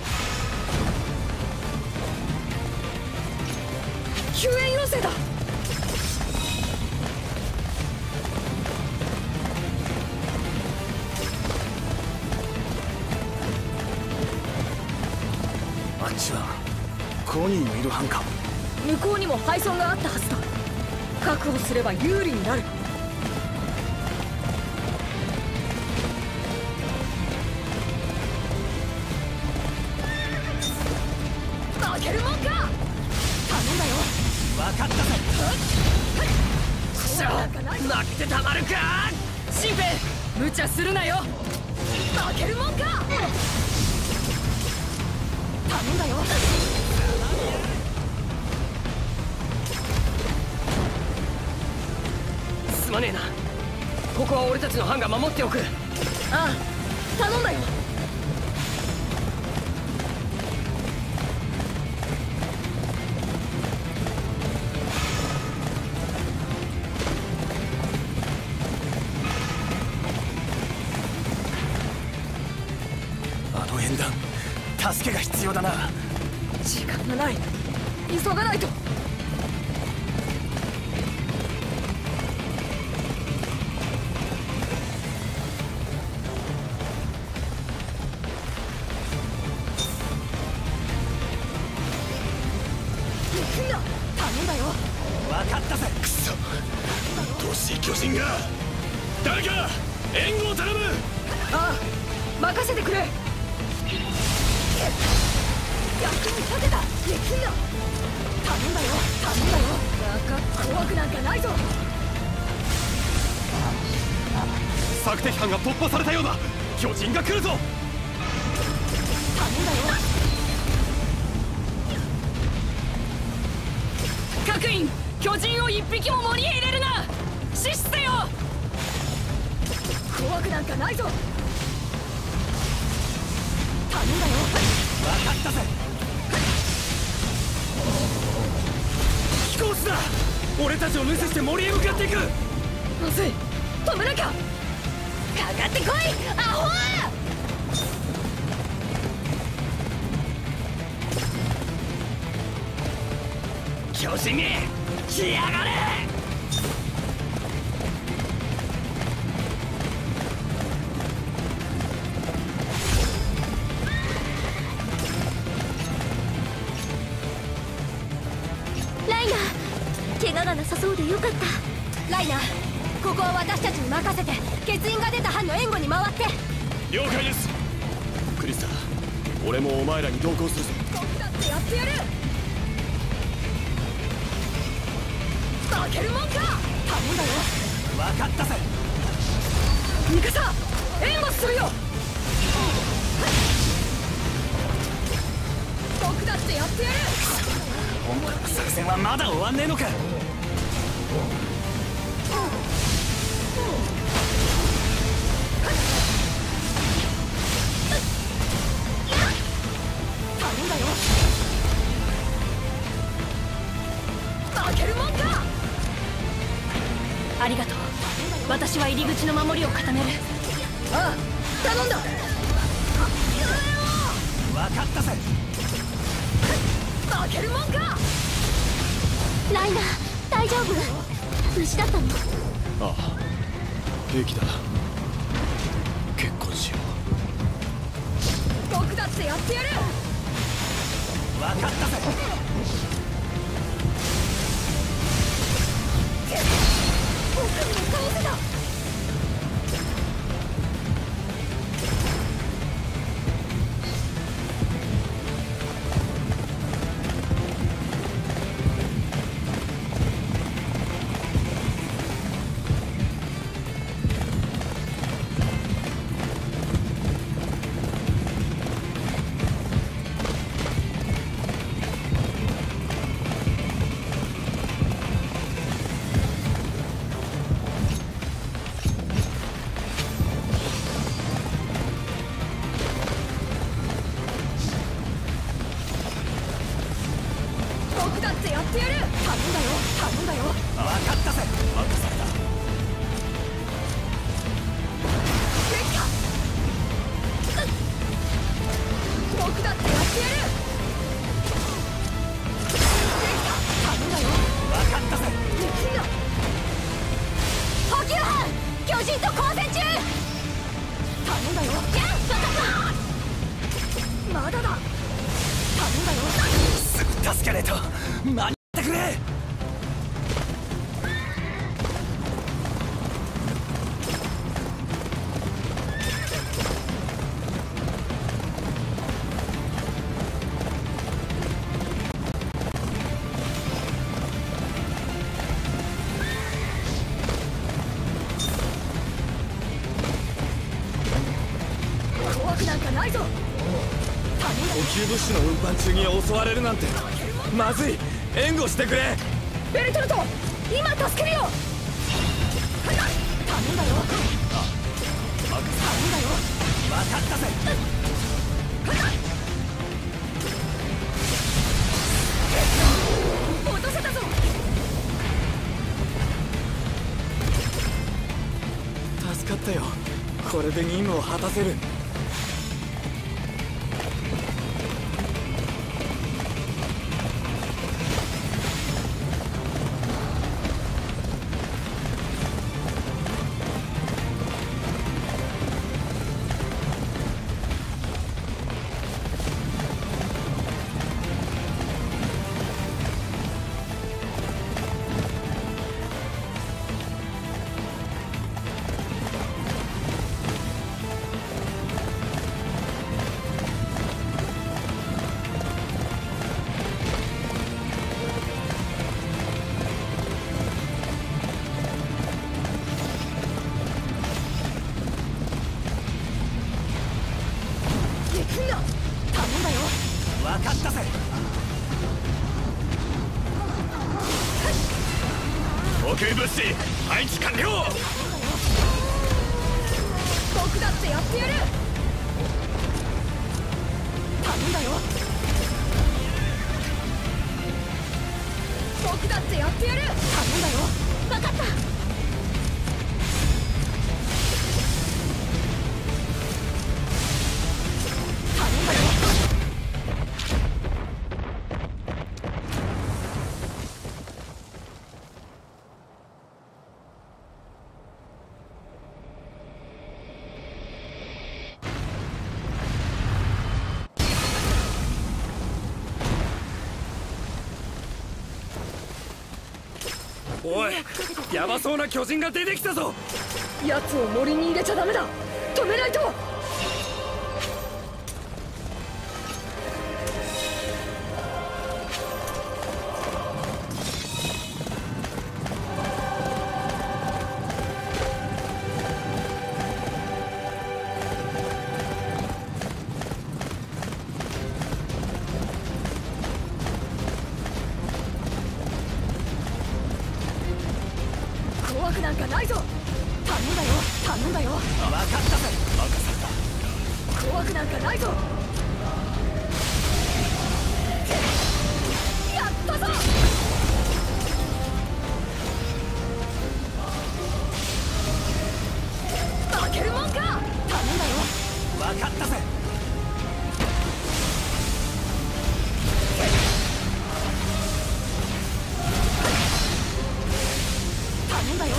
S1: 救援要請だ。
S2: あっちはコニーのいる班か。
S1: 向こうにも配送があったはずだ。確保すれば有利になる。負けるもんか。頼んだよ。
S7: 分かったぞ。くそ、負けてたまるか。
S1: 新兵、無茶するなよ。負けるもんか。頼んだよ。
S7: すまねえな。ここは俺たちの班が守っておく。
S1: ああ、頼んだよ。
S2: あの縁談、助けが必要だな。
S1: 時間がない。急がないと。
S11: 分かったぜ。くそ、どうして巨人が。誰か援護を頼む。
S1: ああ、任せてくれ。役に立てた。行くんだ。頼んだよ、頼んだよ。なんか怖くなんかないぞ。
S11: 索敵班が突破されたようだ。巨人が来るぞ。頼ん
S1: だよ。各員、巨人を一匹も森へ入れるな。死せよ。怖くなんかないぞ。頼んだよ。
S11: 分かったぜ。飛行士だ。俺たちを無視して森へ向かっていく。
S1: まずい、止めなきゃ。かかってこい、アホ。
S11: 巨人へ来やがれ。
S8: ライナー、怪我がなさそうでよかった。
S1: ライナー、ここは私たちに任せて欠員が出た班の援護に回って。
S4: 了解です。クリスタ、俺もお前らに同行するぞ。
S1: 僕だってやってやる。負けるもんか。頼んだよ。
S11: 分かったぜ。
S1: ミカサ、援護するよ。僕だってやってやる。
S11: 本部の作戦はまだ終わんねえのか。
S1: 頼んだよ。負けるもんか。
S8: ありがとう。私は入り口の守りを固める。
S1: ああ、頼んだ。
S11: 分かったぜ。
S1: 負けるもんか。
S8: ライナー、大丈夫？無事だったの？
S4: ああ、平気だ。結婚しよ
S1: う。僕だってやってやる。
S11: 分かったぜ。
S1: 僕にも倒せた。僕だってやってやる。頼んだよ、頼んだよ。
S11: 分かったぜ。任された。
S1: できた。僕だってやってやる。できた。頼んだよ。
S11: 分かったぜ。
S1: できんな。補給班、巨人と交戦中。頼んだよ。いや、分かった。まだだ。頼んだよ。
S11: すぐ助けねえと。間に合ってくれ。
S1: 怖くなんかないぞ。
S4: 補給物資の運搬中に襲われるなんてまずい。援護してくれ。
S1: ベルトルト、今助けるよ。頼んだよ。
S11: あ、頼んだよ。分かったぜ。
S1: 落とせたぞ。
S4: 助かったよ。これで任務を果たせる。
S11: 分かったぜ。
S4: 補給物資配置完了。
S1: 僕だってやってやる。頼んだよ。僕だってやってやる。頼んだよ。分かった。頼んだよ。
S4: おい、ヤバそうな巨人が出てきたぞ。
S1: 奴を森に入れちゃダメだ。止めないと。怖くなんかないぞ。頼んだよ、頼んだよ。分かったぜ。任された。怖くなんかないぞ。やったぞ。負けるもんか。頼んだよ。分かったぜ。頼んだよ。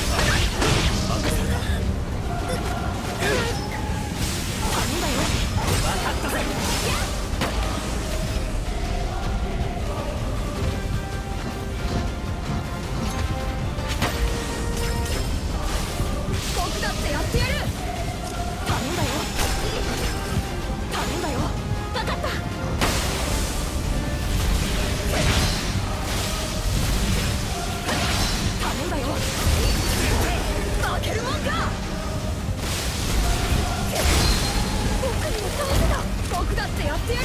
S1: 僕だってやってやる。頼んだよ。頼んだよ。分かった。頼んだよ。負けるもんか。僕にも倒せた。僕だってやってやる。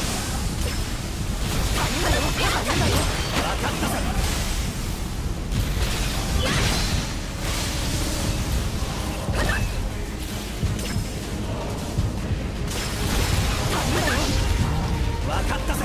S1: 頼んだよ。頼んだよ。分かったぜ。分かったぜ。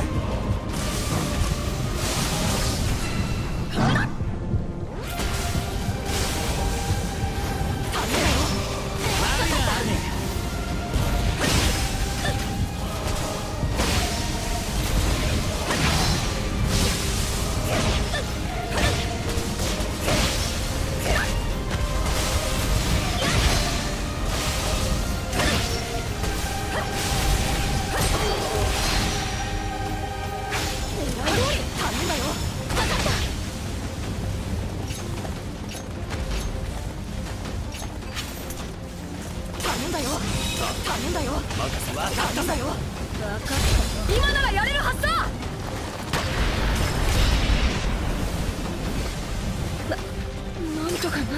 S1: 頼んだよ。頼んだよ。分かったんだよ。分かった。今ならやれるはずだ。な、なんとかなった。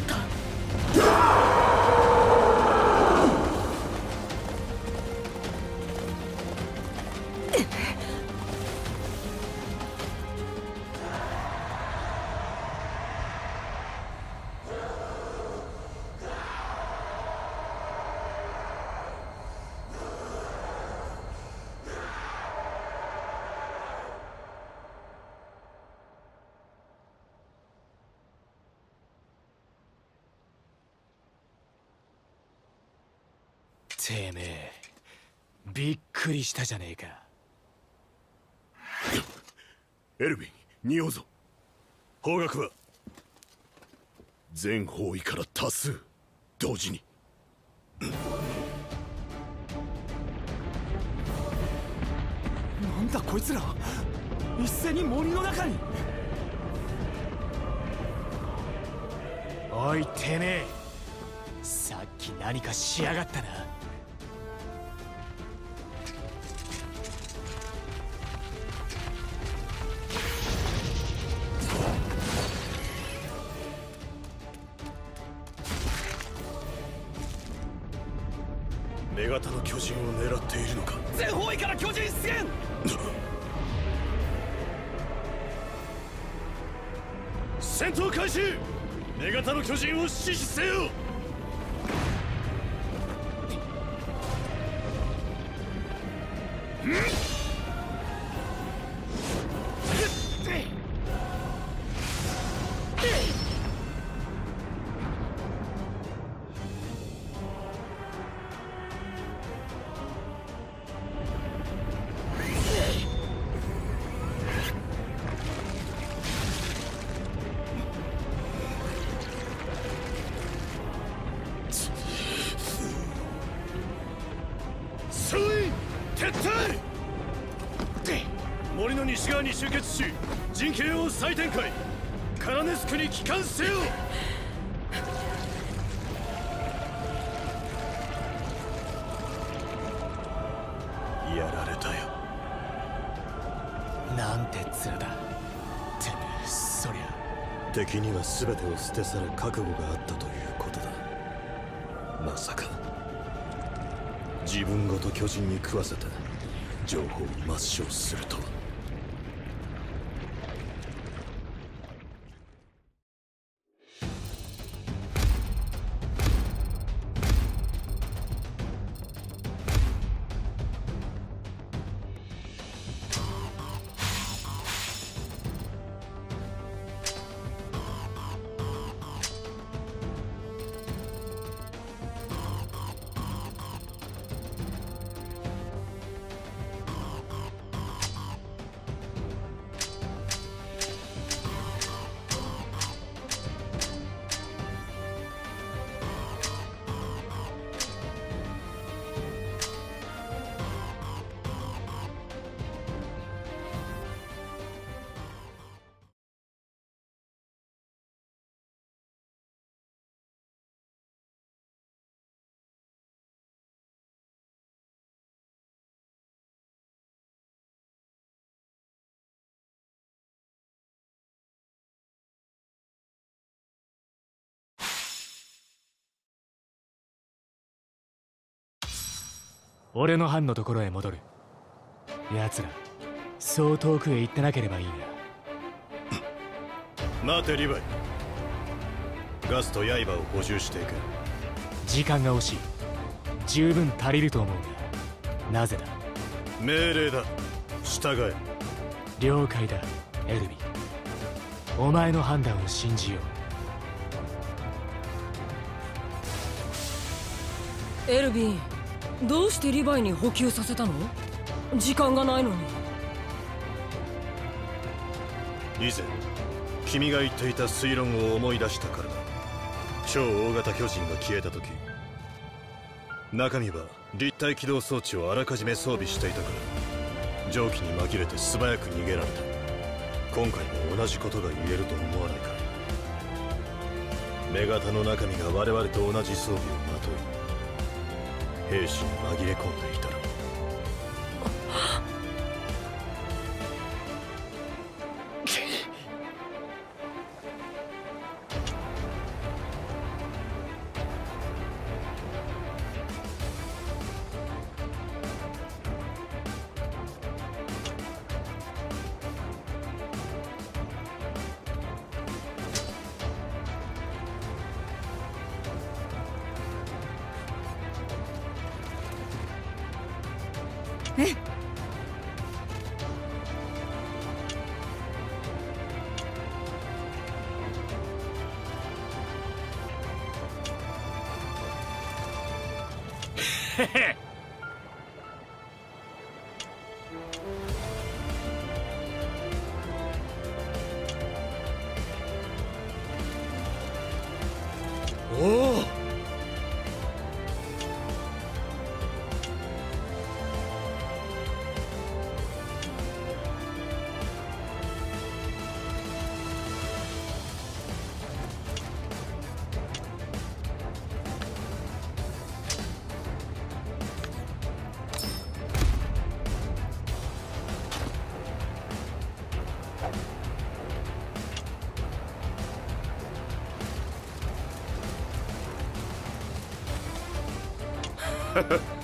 S10: てめえびっくりしたじゃねえか。
S9: エルヴィン、匂うぞ。方角は全方位から多数同時に。
S11: なんだこいつら、一斉に森の中に。
S10: おいてめえ、さっき何かしやがったな。
S9: 女型の巨人を狙っているのか。
S11: 全方位から巨人出現。
S9: 戦闘開始。女型の巨人を死守せよ。森の西側に集結し陣形を再展開。 カラネスクに帰還せよ。やられたよ。
S10: なんて面だ。てめえ、そりゃ
S9: 敵には全てを捨て去る覚悟があったということだ。まさか自分ごと巨人に食わせて情報を抹消するとは。
S10: 俺の班のところへ戻る。奴らそう遠くへ行ってなければいいが。
S9: 待てリヴァイ。ガスと刃を補充していく。
S10: 時間が惜しい。十分足りると思うが、なぜだ。
S9: 命令だ。従え。
S10: 了解だエルヴィン。お前の判断を信じよ
S6: う。エルヴィン、どうしてリヴァイに補給させたの？時間がないのに。
S9: 以前君が言っていた推論を思い出したからだ。超大型巨人が消えた時、中身は立体起動装置をあらかじめ装備していたから蒸気に紛れて素早く逃げられた。今回も同じことが言えると思わないか。女型の中身が我々と同じ装備をまとい兵士に紛れ込んでいたら。
S1: えっ、
S11: へへ。
S9: おお。Ha ha.